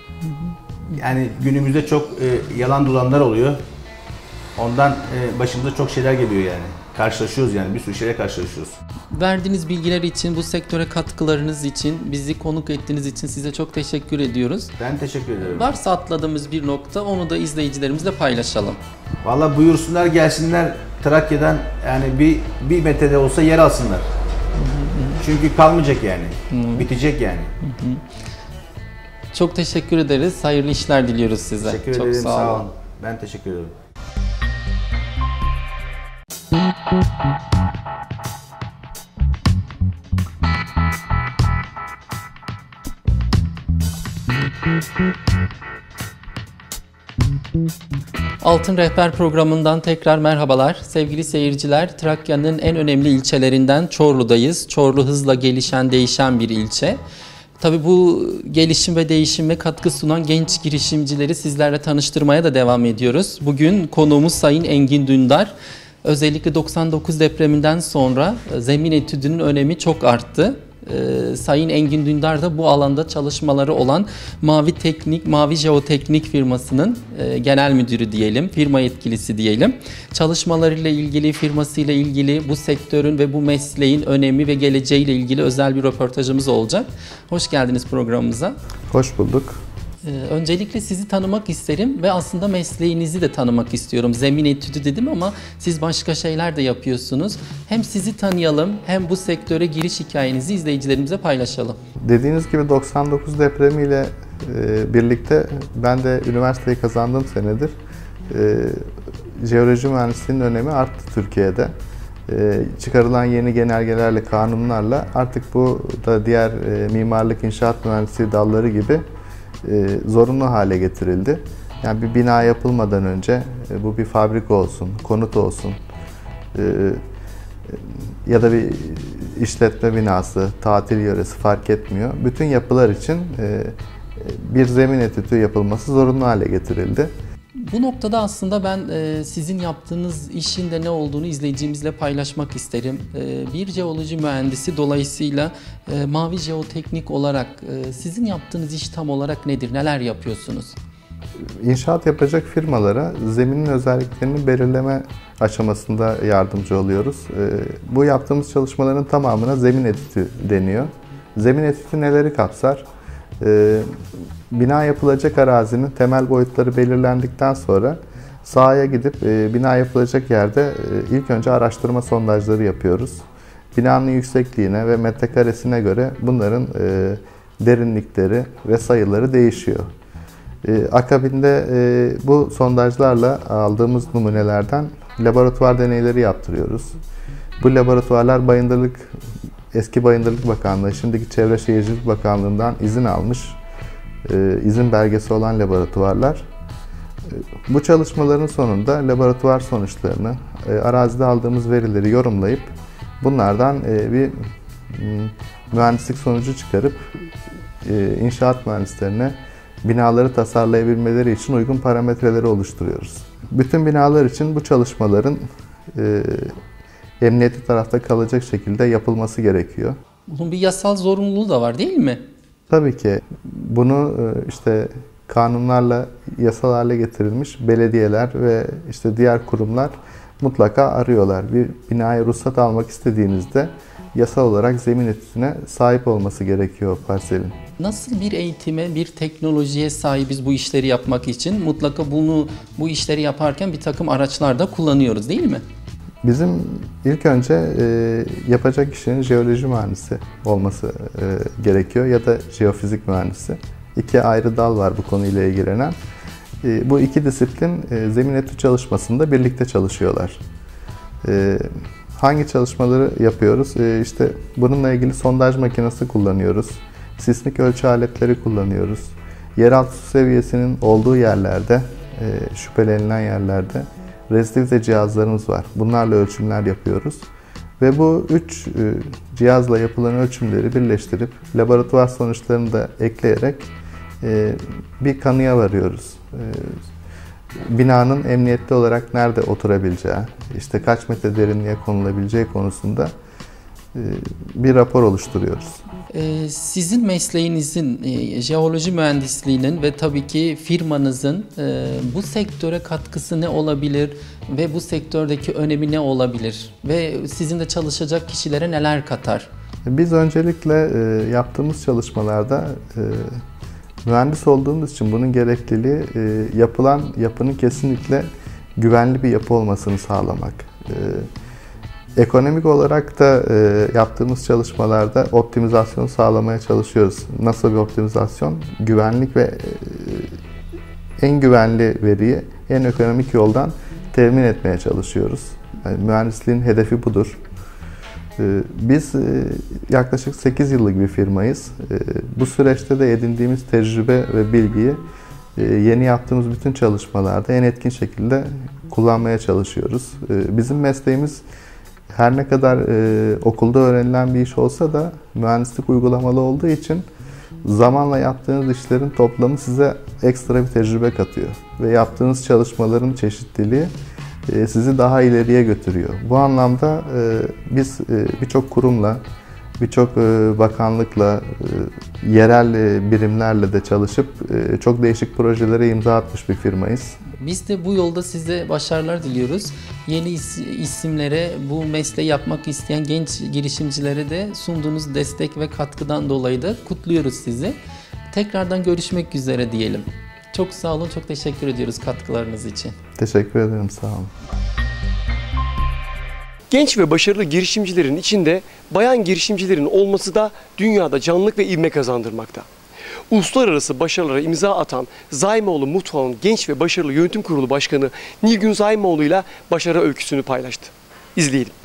Yani günümüzde çok e, yalan dolanlar oluyor. Ondan e, başımıza çok şeyler geliyor yani. Karşılaşıyoruz yani, bir sürü şeyle karşılaşıyoruz. Verdiğiniz bilgiler için, bu sektöre katkılarınız için, bizi konuk ettiğiniz için size çok teşekkür ediyoruz. Ben teşekkür ederim. Varsa atladığımız bir nokta, onu da izleyicilerimizle paylaşalım. Vallahi buyursunlar, gelsinler Trakya'dan, yani bir bir metrede olsa yer alsınlar. Çünkü kalmayacak yani. Hı. Bitecek yani. Hı hı. Çok teşekkür ederiz. Hayırlı işler diliyoruz size. Teşekkür çok ederim. Sağ olun. Sağ olun. Ben teşekkür ederim. Altın Rehber programından tekrar merhabalar. Sevgili seyirciler, Trakya'nın en önemli ilçelerinden Çorlu'dayız. Çorlu hızla gelişen, değişen bir ilçe. Tabii bu gelişim ve değişime katkı sunan genç girişimcileri sizlerle tanıştırmaya da devam ediyoruz. Bugün konuğumuz Sayın Engin Dündar. Özellikle doksan dokuz depreminden sonra zemin etüdünün önemi çok arttı. Ee, Sayın Engin Dündar da bu alanda çalışmaları olan Mavi Teknik, Mavi Jeoteknik firmasının e, genel müdürü diyelim, firma yetkilisi diyelim. Çalışmalarıyla ilgili, firmasıyla ilgili bu sektörün ve bu mesleğin önemi ve geleceğiyle ilgili özel bir röportajımız olacak. Hoş geldiniz programımıza. Hoş bulduk. Ee, öncelikle sizi tanımak isterim ve aslında mesleğinizi de tanımak istiyorum. Zemin etüdü dedim ama siz başka şeyler de yapıyorsunuz. Hem sizi tanıyalım hem bu sektöre giriş hikayenizi izleyicilerimize paylaşalım. Dediğiniz gibi doksan dokuz depremiyle e, birlikte ben de üniversiteyi kazandığım senedir e, jeoloji mühendisliğinin önemi arttı Türkiye'de. E, çıkarılan yeni genelgelerle, kanunlarla artık bu da diğer e, mimarlık, inşaat mühendisliği dalları gibi E, zorunlu hale getirildi. Yani bir bina yapılmadan önce e, bu bir fabrika olsun, konut olsun e, e, ya da bir işletme binası, tatil yöresi fark etmiyor. Bütün yapılar için e, bir zemin etüdü yapılması zorunlu hale getirildi. Bu noktada aslında ben e, sizin yaptığınız işin de ne olduğunu izleyicimizle paylaşmak isterim. E, bir jeoloji mühendisi dolayısıyla e, Mavi Jeoteknik olarak e, sizin yaptığınız iş tam olarak nedir? Neler yapıyorsunuz? İnşaat yapacak firmalara zeminin özelliklerini belirleme aşamasında yardımcı oluyoruz. E, bu yaptığımız çalışmaların tamamına zemin etüdü deniyor. Zemin etüdü neleri kapsar? E, Bina yapılacak arazinin temel boyutları belirlendikten sonra sahaya gidip e, bina yapılacak yerde e, ilk önce araştırma sondajları yapıyoruz. Binanın yüksekliğine ve metrekaresine göre bunların e, derinlikleri ve sayıları değişiyor. E, akabinde e, bu sondajlarla aldığımız numunelerden laboratuvar deneyleri yaptırıyoruz. Bu laboratuvarlar Bayındırlık, eski Bayındırlık Bakanlığı, şimdiki Çevre Şehircilik Bakanlığı'ndan izin almış, izin belgesi olan laboratuvarlar. Bu çalışmaların sonunda laboratuvar sonuçlarını, arazide aldığımız verileri yorumlayıp bunlardan bir mühendislik sonucu çıkarıp inşaat mühendislerine binaları tasarlayabilmeleri için uygun parametreleri oluşturuyoruz. Bütün binalar için bu çalışmaların emniyetli tarafta kalacak şekilde yapılması gerekiyor. Bunun bir yasal zorunluluğu da var değil mi? Tabii ki bunu işte kanunlarla yasal hale getirilmiş belediyeler ve işte diğer kurumlar mutlaka arıyorlar. Bir binaya ruhsat almak istediğinizde yasal olarak zemin etüdüne sahip olması gerekiyor parselin. Nasıl bir eğitime, bir teknolojiye sahibiz bu işleri yapmak için? Mutlaka bunu bu işleri yaparken bir takım araçlar da kullanıyoruz değil mi? Bizim ilk önce e, yapacak kişinin jeoloji mühendisi olması e, gerekiyor ya da jeofizik mühendisi. İki ayrı dal var bu konuyla ilgilenen. E, bu iki disiplin e, zemin etüdü çalışmasında birlikte çalışıyorlar. E, hangi çalışmaları yapıyoruz? E, işte bununla ilgili sondaj makinesi kullanıyoruz. Sismik ölçü aletleri kullanıyoruz. Yeraltı su seviyesinin olduğu yerlerde, e, şüphelenilen yerlerde rezilite cihazlarımız var. Bunlarla ölçümler yapıyoruz. Ve bu üç cihazla yapılan ölçümleri birleştirip laboratuvar sonuçlarını da ekleyerek bir kanıya varıyoruz. Binanın emniyetli olarak nerede oturabileceği, işte kaç metre derinliğe konulabileceği konusunda bir rapor oluşturuyoruz. Sizin mesleğinizin, jeoloji mühendisliğinin ve tabii ki firmanızın bu sektöre katkısı ne olabilir ve bu sektördeki önemi ne olabilir ve sizin de çalışacak kişilere neler katar? Biz öncelikle yaptığımız çalışmalarda mühendis olduğumuz için bunun gerekliliği yapılan yapının kesinlikle güvenli bir yapı olmasını sağlamak. Ekonomik olarak da e, yaptığımız çalışmalarda optimizasyon sağlamaya çalışıyoruz. Nasıl bir optimizasyon? Güvenlik ve e, en güvenli veriyi en ekonomik yoldan temin etmeye çalışıyoruz. Yani mühendisliğin hedefi budur. Biz yaklaşık sekiz yıllık bir firmayız. Bu süreçte de edindiğimiz tecrübe ve bilgiyi yeni yaptığımız bütün çalışmalarda en etkin şekilde kullanmaya çalışıyoruz. Bizim mesleğimiz her ne kadar okulda öğrenilen bir iş olsa da mühendislik uygulamalı olduğu için zamanla yaptığınız işlerin toplamı size ekstra bir tecrübe katıyor. Ve yaptığınız çalışmaların çeşitliliği sizi daha ileriye götürüyor. Bu anlamda biz birçok kurumla, birçok bakanlıkla, yerel birimlerle de çalışıp çok değişik projelere imza atmış bir firmayız. Biz de bu yolda size başarılar diliyoruz. Yeni isimlere, bu mesleği yapmak isteyen genç girişimcilere de sunduğunuz destek ve katkıdan dolayı da kutluyoruz sizi. Tekrardan görüşmek üzere diyelim. Çok sağ olun, çok teşekkür ediyoruz katkılarınız için. Teşekkür ederim, sağ olun. Genç ve başarılı girişimcilerin içinde bayan girişimcilerin olması da dünyada canlılık ve ivme kazandırmakta. Uluslararası başarılara imza atan Zaimoğlu Mutfağı'nın genç ve başarılı yönetim kurulu başkanı Nilgün Zaimoğlu ile başarı öyküsünü paylaştı. İzleyelim.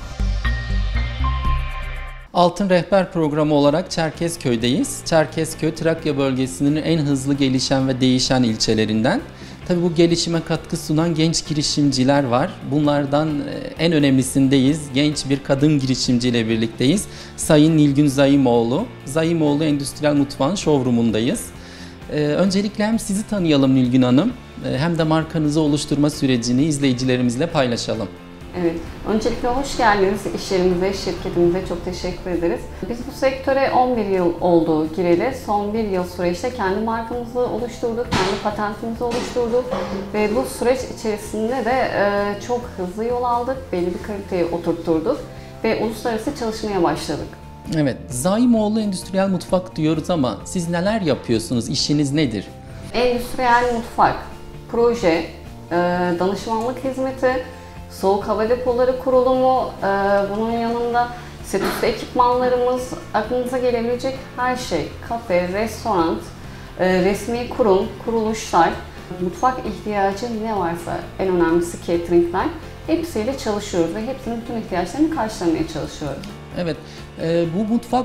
Altın Rehber programı olarak Çerkezköy'deyiz. Çerkezköy, Trakya bölgesinin en hızlı gelişen ve değişen ilçelerinden. Tabii bu gelişime katkı sunan genç girişimciler var. Bunlardan en önemlisindeyiz. Genç bir kadın girişimciyle birlikteyiz. Sayın Nilgün Zaimoğlu. Zaimoğlu Endüstriyel Mutfağın showroom'undayız. Ee, öncelikle hem sizi tanıyalım Nilgün Hanım, hem de markanızı oluşturma sürecini izleyicilerimizle paylaşalım. Evet, öncelikle hoş geldiniz iş yerimize, şirketimize çok teşekkür ederiz. Biz bu sektöre on bir yıl oldu gireli. Son bir yıl süreçte kendi markamızı oluşturduk, kendi patentimizi oluşturduk ve bu süreç içerisinde de çok hızlı yol aldık, belli bir kaliteyi oturtturduk ve uluslararası çalışmaya başladık. Evet, Zaimoğlu Endüstriyel Mutfak diyoruz ama siz neler yapıyorsunuz, işiniz nedir? Endüstriyel mutfak, proje, danışmanlık hizmeti, soğuk hava depoları kurulumu, e, bunun yanında set üstü ekipmanlarımız, aklınıza gelebilecek her şey, kafe, restoran, e, resmi kurum, kuruluşlar, mutfak ihtiyacı ne varsa en önemlisi cateringler, hepsiyle çalışıyoruz ve hepsinin bütün ihtiyaçlarını karşılamaya çalışıyoruz. Evet, e, bu mutfak,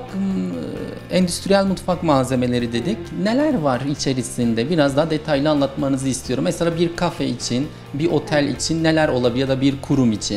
e, endüstriyel mutfak malzemeleri dedik. Neler var içerisinde? Biraz daha detaylı anlatmanızı istiyorum. Mesela bir kafe için, bir otel için neler olabilir ya da bir kurum için?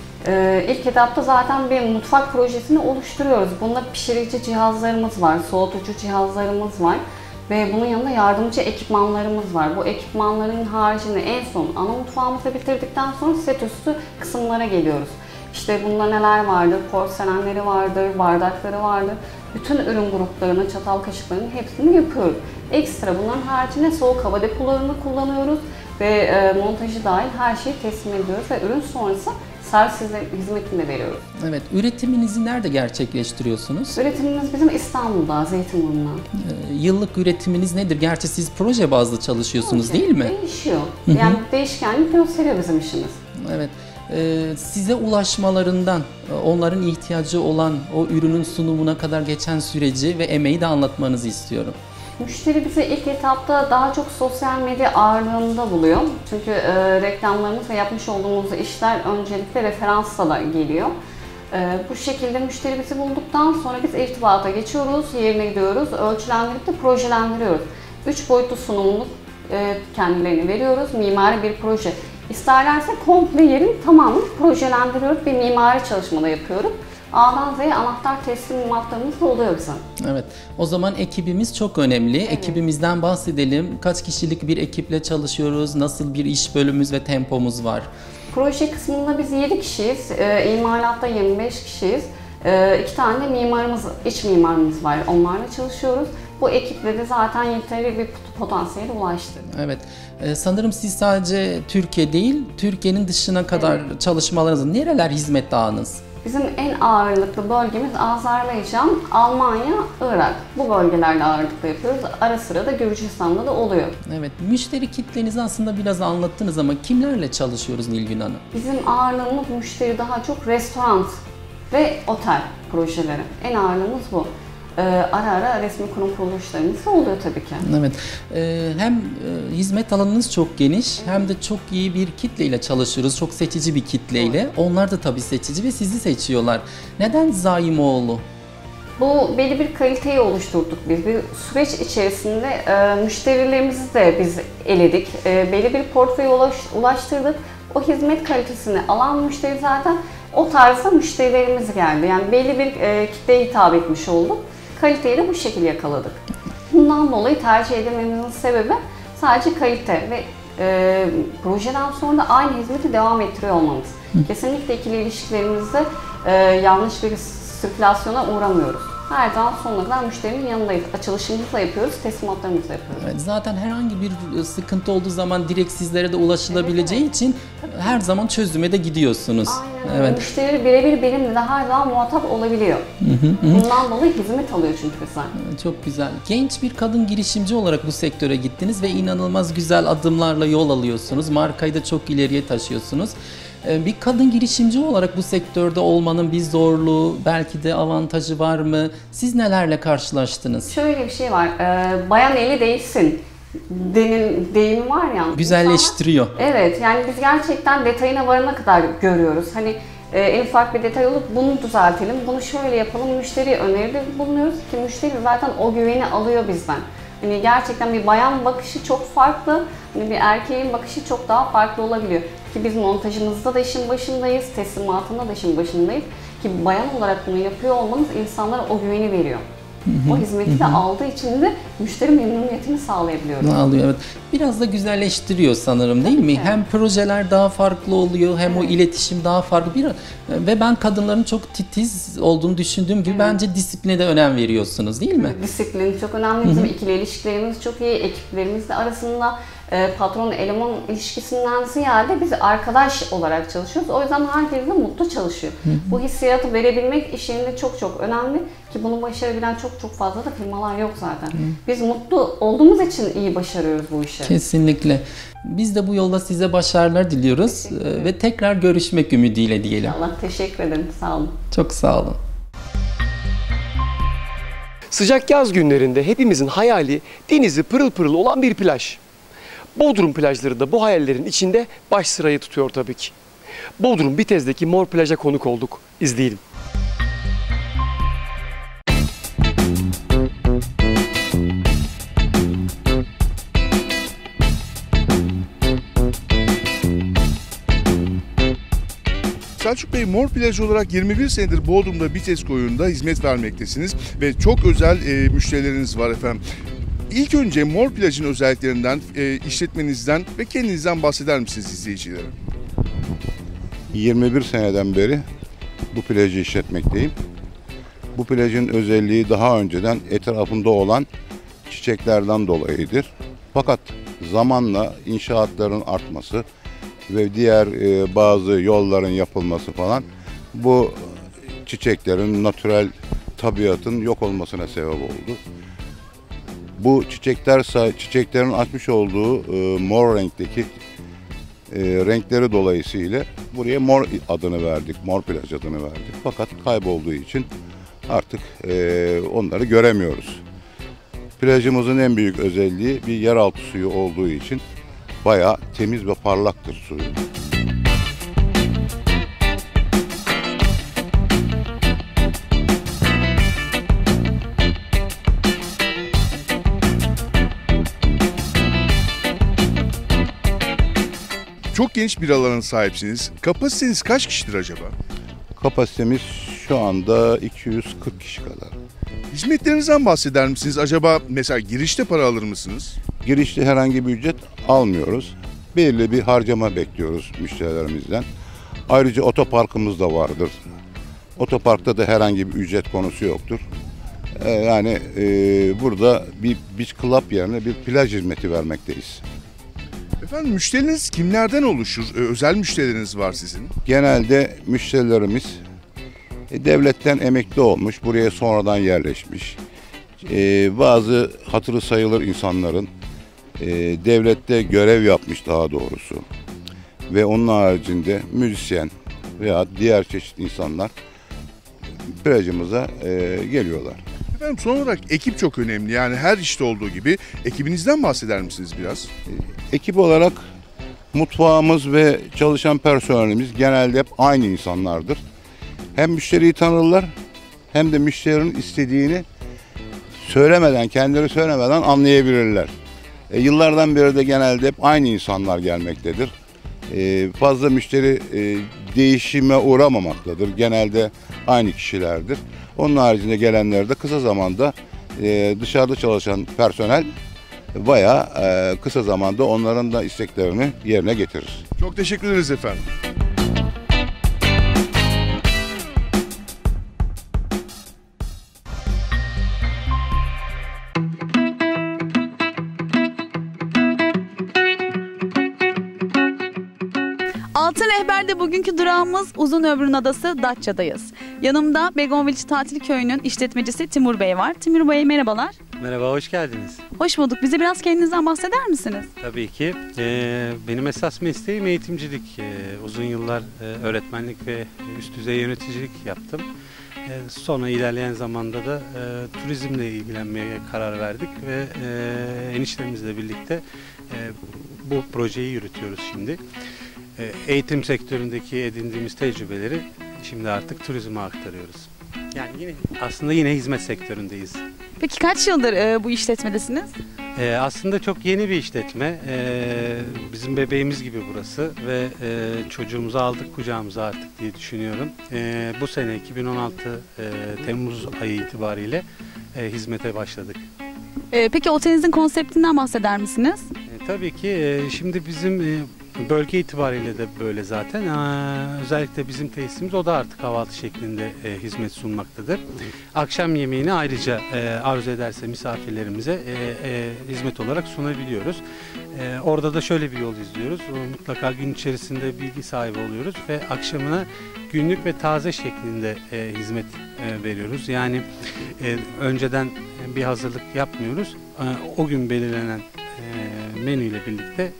Ee, ilk etapta zaten bir mutfak projesini oluşturuyoruz. Bunda pişirici cihazlarımız var, soğutucu cihazlarımız var ve bunun yanında yardımcı ekipmanlarımız var. Bu ekipmanların haricinde en son ana mutfağımızı bitirdikten sonra set üstü kısımlara geliyoruz. İşte bunda neler vardır? Porselenleri vardır, bardakları vardır. Bütün ürün gruplarını, çatal kaşıklarının hepsini yapıyoruz. Ekstra bunların haricinde soğuk hava depolarını kullanıyoruz ve e, montajı dahil her şeyi teslim ediyoruz ve ürün sonrası servis hizmetini de veriyoruz. Evet, üretiminizi nerede gerçekleştiriyorsunuz? Üretimimiz bizim İstanbul'da, Zeytinburnu'nda. Ee, yıllık üretiminiz nedir? Gerçi siz proje bazlı çalışıyorsunuz proje, değil mi? Değişiyor. Yani değişkenlik gösteriyor bizim işimiz. Evet. Size ulaşmalarından, onların ihtiyacı olan o ürünün sunumuna kadar geçen süreci ve emeği de anlatmanızı istiyorum. Müşteri bize ilk etapta daha çok sosyal medya ağırlığında buluyor. Çünkü e, reklamlarımız ve yapmış olduğumuz işler öncelikle referansla da geliyor. E, bu şekilde müşteri bizi bulduktan sonra biz irtibata geçiyoruz, yerine gidiyoruz, ölçülendirip de projelendiriyoruz. Üç boyutlu sunumluk e, kendilerini veriyoruz, mimari bir proje. İsterlerse komple yerin tamamını projelendiriyoruz ve mimari çalışmada yapıyoruz. A'dan Z'ye anahtar teslimatlarımız da oluyor bizim. Evet, o zaman ekibimiz çok önemli. Evet. Ekibimizden bahsedelim. Kaç kişilik bir ekiple çalışıyoruz? Nasıl bir iş bölümümüz ve tempomuz var? Proje kısmında biz yedi kişiyiz, e, imalatta yirmi beş kişiyiz. E, iki tane de mimarımız, iç mimarımız var. Onlarla çalışıyoruz. Bu ekiple de zaten yeterli bir potansiyele ulaştık. Evet. Ee, sanırım siz sadece Türkiye değil, Türkiye'nin dışına kadar evet. çalışmalarınız, nereler hizmet ağınız? Bizim en ağırlıklı bölgemiz Azerbaycan, Almanya, Irak. Bu bölgelerde ağırlıklı yapıyoruz. Ara sıra da Gürcistan'da da oluyor. Evet. Müşteri kitlenizi aslında biraz anlattınız ama kimlerle çalışıyoruz Nilgün Hanım? Bizim ağırlığımız müşteri daha çok restoran ve otel projeleri. En ağırlığımız bu. e, ara ara resmi kurum kuruluşlarımız da oluyor tabii ki. Evet. Ee, hem e, hizmet alanınız çok geniş hem de çok iyi bir kitleyle çalışıyoruz. Çok seçici bir kitleyle. Onlar da tabii seçici ve sizi seçiyorlar. Neden Zaimoğlu? Bu belli bir kaliteyi oluşturduk biz. Bir süreç içerisinde e, müşterilerimizi de biz eledik. E, belli bir portföye ulaş, ulaştırdık. O hizmet kalitesini alan müşteri zaten o tarzda müşterilerimiz geldi. Yani belli bir e, kitleye hitap etmiş olduk. Kaliteyi de bu şekilde yakaladık. Bundan dolayı tercih edilmemizin sebebi sadece kalite ve e, projeden sonra da aynı hizmeti devam ettiriyor olmamız. Kesinlikle ikili ilişkilerimizde e, yanlış bir sirkülasyona uğramıyoruz. Her zaman sonuna kadar müşterinin yanındayız. Açılışımızı da yapıyoruz, teslimatlarımızı da yapıyoruz. Evet, zaten herhangi bir sıkıntı olduğu zaman direkt sizlere de ulaşılabileceği evet, için her zaman çözüme de gidiyorsunuz. Aynen. Evet. Müşteri birebir benimle de her zaman muhatap olabiliyor. Hı hı hı. Bundan dolayı hizmet alıyor çünkü bizden. Çok güzel. Genç bir kadın girişimci olarak bu sektöre gittiniz ve inanılmaz güzel adımlarla yol alıyorsunuz. Markayı da çok ileriye taşıyorsunuz. Bir kadın girişimci olarak bu sektörde olmanın bir zorluğu, belki de avantajı var mı? Siz nelerle karşılaştınız? Şöyle bir şey var, e, bayan eli değilsin denin, deyimi var ya. Güzelleştiriyor. İnsanlar, evet, yani biz gerçekten detayına varana kadar görüyoruz. Hani e, en ufak bir detay olup bunu düzeltelim, bunu şöyle yapalım, müşteriye öneride bulunuyoruz ki müşteri zaten o güveni alıyor bizden. Hani gerçekten bir bayan bakışı çok farklı, hani bir erkeğin bakışı çok daha farklı olabiliyor. Ki biz montajımızda da işin başındayız, teslimatında da işin başındayız. Ki bayan olarak bunu yapıyor olmanız insanlara o güveni veriyor. Hı hı, o hizmeti hı. de aldığı için de müşteri memnuniyetini sağlayabiliyoruz. Alıyor, evet. Biraz da güzelleştiriyor sanırım değil mi? Evet. Hem projeler daha farklı oluyor, hem evet. o iletişim daha farklı. Bir, ve ben kadınların çok titiz olduğunu düşündüğüm gibi evet. bence disipline de önem veriyorsunuz değil mi? Disiplin çok önemli. Bizim ikili ilişkilerimiz çok iyi. Ekiplerimizle arasında e, patron eleman ilişkisinden ziyade biz arkadaş olarak çalışıyoruz. O yüzden herkes de mutlu çalışıyor. Hı hı. Bu hissiyatı verebilmek iş yerinde çok çok önemli. Ki bunu başarabilen çok çok fazla da firmalar yok zaten. Hı. Biz mutlu olduğumuz için iyi başarıyoruz bu işi. Kesinlikle. Biz de bu yolda size başarılar diliyoruz ve tekrar görüşmek ümidiyle diyelim. Allah teşekkür ederim. Sağ olun. Çok sağ olun. Sıcak yaz günlerinde hepimizin hayali denizi pırıl pırıl olan bir plaj. Bodrum plajları da bu hayallerin içinde baş sırayı tutuyor tabii ki. Bodrum Bitez'deki Mor Plaj'a konuk olduk. İzleyelim. Selçuk Bey, Mor Plaj olarak yirmi bir senedir Bodrum'da Bitez koyunda hizmet vermektesiniz ve çok özel e, müşterileriniz var efendim. İlk önce Mor Plaj'ın özelliklerinden, e, işletmenizden ve kendinizden bahseder misiniz izleyicilere? yirmi bir seneden beri bu plajı işletmekteyim. Bu plajın özelliği daha önceden etrafında olan çiçeklerden dolayıdır. Fakat zamanla inşaatların artması ve diğer e, bazı yolların yapılması falan bu çiçeklerin, natürel tabiatın yok olmasına sebep oldu. Bu çiçekler çiçeklerin açmış olduğu e, mor renkteki e, renkleri dolayısıyla buraya mor adını verdik, Mor Plaj adını verdik. Fakat kaybolduğu için artık e, onları göremiyoruz. Plajımızın en büyük özelliği bir yeraltı suyu olduğu için bayağı temiz ve parlaktır suyu. Çok geniş bir alana sahipsiniz. Kapasiteniz kaç kişidir acaba? Kapasitemiz şu anda iki yüz kırk kişi kadar. Hizmetlerinizden bahseder misiniz? Acaba mesela girişte para alır mısınız? Girişte herhangi bir ücret almıyoruz. Belirli bir harcama bekliyoruz müşterilerimizden. Ayrıca otoparkımız da vardır. Otoparkta da herhangi bir ücret konusu yoktur. Ee, yani e, burada bir beach club yerine bir plaj hizmeti vermekteyiz. Efendim, müşteriniz kimlerden oluşur? Ee, özel müşterileriniz var sizin. Genelde müşterilerimiz e, devletten emekli olmuş, buraya sonradan yerleşmiş. E, bazı hatırı sayılır insanların e, devlette görev yapmış daha doğrusu. Ve onun haricinde müzisyen veya diğer çeşitli insanlar plajımıza e, geliyorlar. Efendim son olarak ekip çok önemli. Yani her işte olduğu gibi ekibinizden bahseder misiniz biraz? Ekip olarak mutfağımız ve çalışan personelimiz genelde hep aynı insanlardır. Hem müşteriyi tanırlar hem de müşterinin istediğini söylemeden, kendileri söylemeden anlayabilirler. E, yıllardan beri de genelde hep aynı insanlar gelmektedir. E, fazla müşteri e, değişime uğramamaktadır. Genelde aynı kişilerdir. Onun haricinde gelenler de kısa zamanda e, dışarıda çalışan personel bayağı e, kısa zamanda onların da isteklerini yerine getirir. Çok teşekkür ederiz efendim. Altın Rehber'de bugünkü durağımız Uzunömrün Adası Datça'dayız. Yanımda Begonvilç Tatil Köyü'nün işletmecisi Timur Bey var. Timur Bey merhabalar. Merhaba, hoş geldiniz. Hoş bulduk. Bize biraz kendinizden bahseder misiniz? Tabii ki. Ee, benim esas mesleğim eğitimcilik. Ee, uzun yıllar e, öğretmenlik ve üst düzey yöneticilik yaptım. Ee, sonra ilerleyen zamanda da e, turizmle ilgilenmeye karar verdik ve e, eniştemizle birlikte e, bu projeyi yürütüyoruz şimdi. E, eğitim sektöründeki edindiğimiz tecrübeleri şimdi artık turizme aktarıyoruz. Yani yine aslında yine hizmet sektöründeyiz. Peki kaç yıldır e, bu işletmedesiniz? Ee, aslında çok yeni bir işletme. Ee, bizim bebeğimiz gibi burası ve e, çocuğumuzu aldık kucağımıza artık diye düşünüyorum. Ee, bu sene iki bin on altı e, Temmuz ayı itibariyle e, hizmete başladık. E, peki otelinizin konseptinden bahseder misiniz? E, tabii ki. E, şimdi bizim e, bölge itibariyle de böyle zaten. Ee, özellikle bizim tesisimiz o da artık kahvaltı şeklinde e, hizmet sunmaktadır. Akşam yemeğini ayrıca e, arzu ederse misafirlerimize e, e, hizmet olarak sunabiliyoruz. E, orada da şöyle bir yol izliyoruz. Mutlaka gün içerisinde bilgi sahibi oluyoruz ve akşamına günlük ve taze şeklinde e, hizmet e, veriyoruz. Yani e, önceden bir hazırlık yapmıyoruz. E, o gün belirlenen e, menüyle birlikte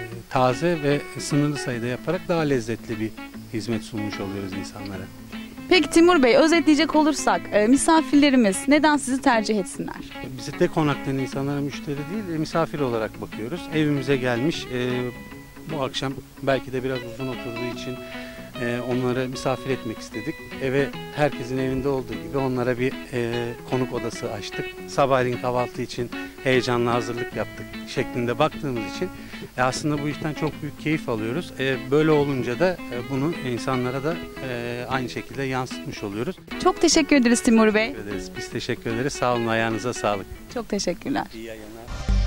taze ve sınırlı sayıda yaparak daha lezzetli bir hizmet sunmuş oluyoruz insanlara. Peki Timur Bey, özetleyecek olursak e, misafirlerimiz neden sizi tercih etsinler? Bize de konaklayan insanlara müşteri değil, e, misafir olarak bakıyoruz. Evimize gelmiş, e, bu akşam belki de biraz uzun oturduğu için e, onları misafir etmek istedik. Eve herkesin evinde olduğu gibi onlara bir e, konuk odası açtık. Sabahleyin kahvaltı için heyecanla hazırlık yaptık şeklinde baktığımız için E aslında bu işten çok büyük keyif alıyoruz. E, böyle olunca da e, bunu insanlara da e, aynı şekilde yansıtmış oluyoruz. Çok teşekkür ederiz Timur Bey. Teşekkür ederiz. Biz teşekkür ederiz. Sağ olun, ayağınıza sağlık. Çok teşekkürler. İyi yayınlar.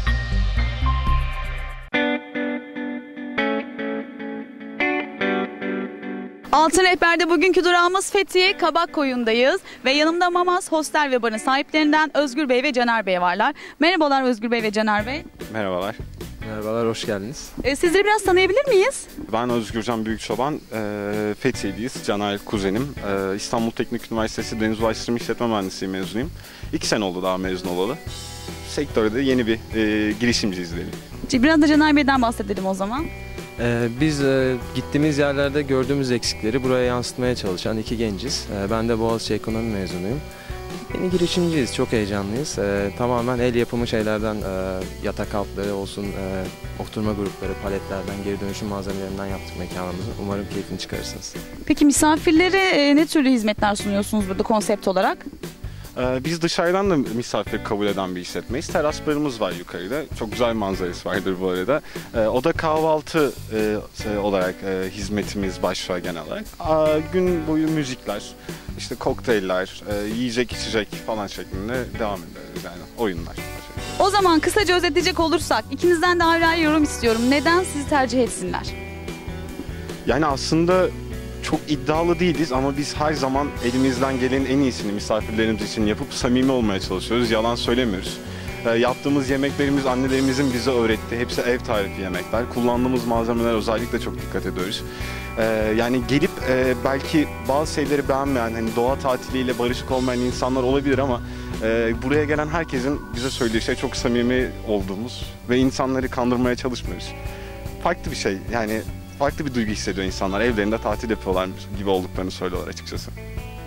Altın Rehber'de bugünkü durağımız Fethiye Kabakkoyun'dayız ve yanımda Mamas Hostel ve Bar'ın sahiplerinden Özgür Bey ve Caner Bey varlar. Merhabalar Özgür Bey ve Caner Bey. Merhabalar. Merhabalar, hoş geldiniz. Ee, sizleri biraz tanıyabilir miyiz? Ben Özgürcan Büyükçoban, e, Fethiye'liyiz. Caner kuzenim. E, İstanbul Teknik Üniversitesi Deniz Ulaştırma İşletme Mühendisliği mezunuyum. İki sene oldu daha mezun olalı. Sektörde yeni bir e, girişimciyiz diyelim. Biraz da Caner Bey'den bahsedelim o zaman. Ee, biz e, gittiğimiz yerlerde gördüğümüz eksikleri buraya yansıtmaya çalışan iki genciz. Ee, ben de Boğaziçi Ekonomi mezunuyum. Yeni girişimciyiz, çok heyecanlıyız. Ee, tamamen el yapımı şeylerden, e, yatak altları olsun, e, oturma grupları, paletlerden, geri dönüşüm malzemelerinden yaptık mekanımızı. Umarım keyfini çıkarırsınız. Peki misafirlere e, ne türlü hizmetler sunuyorsunuz burada konsept olarak? Biz dışarıdan da misafir kabul eden bir işletmeyiz. Teras barımız var yukarıda. Çok güzel manzarası vardır bu arada. O da kahvaltı olarak hizmetimiz başlıyor genel olarak. Gün boyu müzikler, işte kokteyller, yiyecek içecek falan şeklinde devam ediyoruz yani oyunlar. O zaman kısaca özetleyecek olursak ikinizden de ayrı ayrı yorum istiyorum. Neden sizi tercih etsinler? Yani aslında çok iddialı değiliz ama biz her zaman elimizden gelenin en iyisini misafirlerimiz için yapıp samimi olmaya çalışıyoruz. Yalan söylemiyoruz. E, yaptığımız yemeklerimiz annelerimizin bize öğrettiği, hepsi ev tarifi yemekler. Kullandığımız malzemeler özellikle çok dikkat ediyoruz. E, yani gelip e, belki bazı şeyleri beğenmeyen, hani doğa tatiliyle barışık olmayan insanlar olabilir ama e, buraya gelen herkesin bize söylediği şey çok samimi olduğumuz ve insanları kandırmaya çalışmıyoruz. Farklı bir şey yani. Farklı bir duygu hissediyor insanlar. Evlerinde tatil yapıyorlar gibi olduklarını söylüyorlar açıkçası.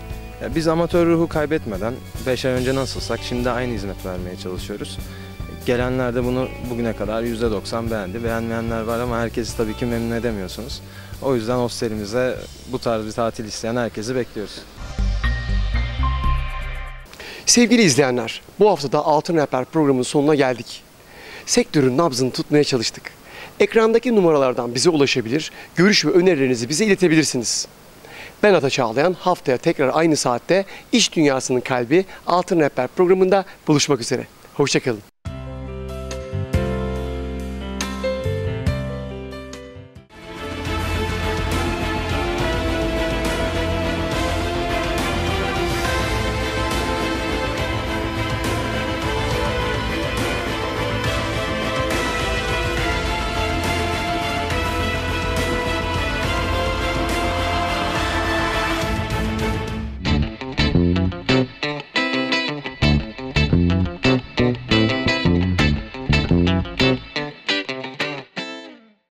Ya biz amatör ruhu kaybetmeden beş ay önce nasılsak şimdi aynı hizmet vermeye çalışıyoruz. Gelenler de bunu bugüne kadar yüzde doksan beğendi. Beğenmeyenler var ama herkesi tabii ki memnun edemiyorsunuz. O yüzden hostelimize bu tarz bir tatil isteyen herkesi bekliyoruz. Sevgili izleyenler, bu haftada Altın Rehber programının sonuna geldik. Sektörün nabzını tutmaya çalıştık. Ekrandaki numaralardan bize ulaşabilir, görüş ve önerilerinizi bize iletebilirsiniz. Ben Ata Çağlayan, haftaya tekrar aynı saatte İş Dünyası'nın kalbi Altın Rehber programında buluşmak üzere. Hoşça kalın.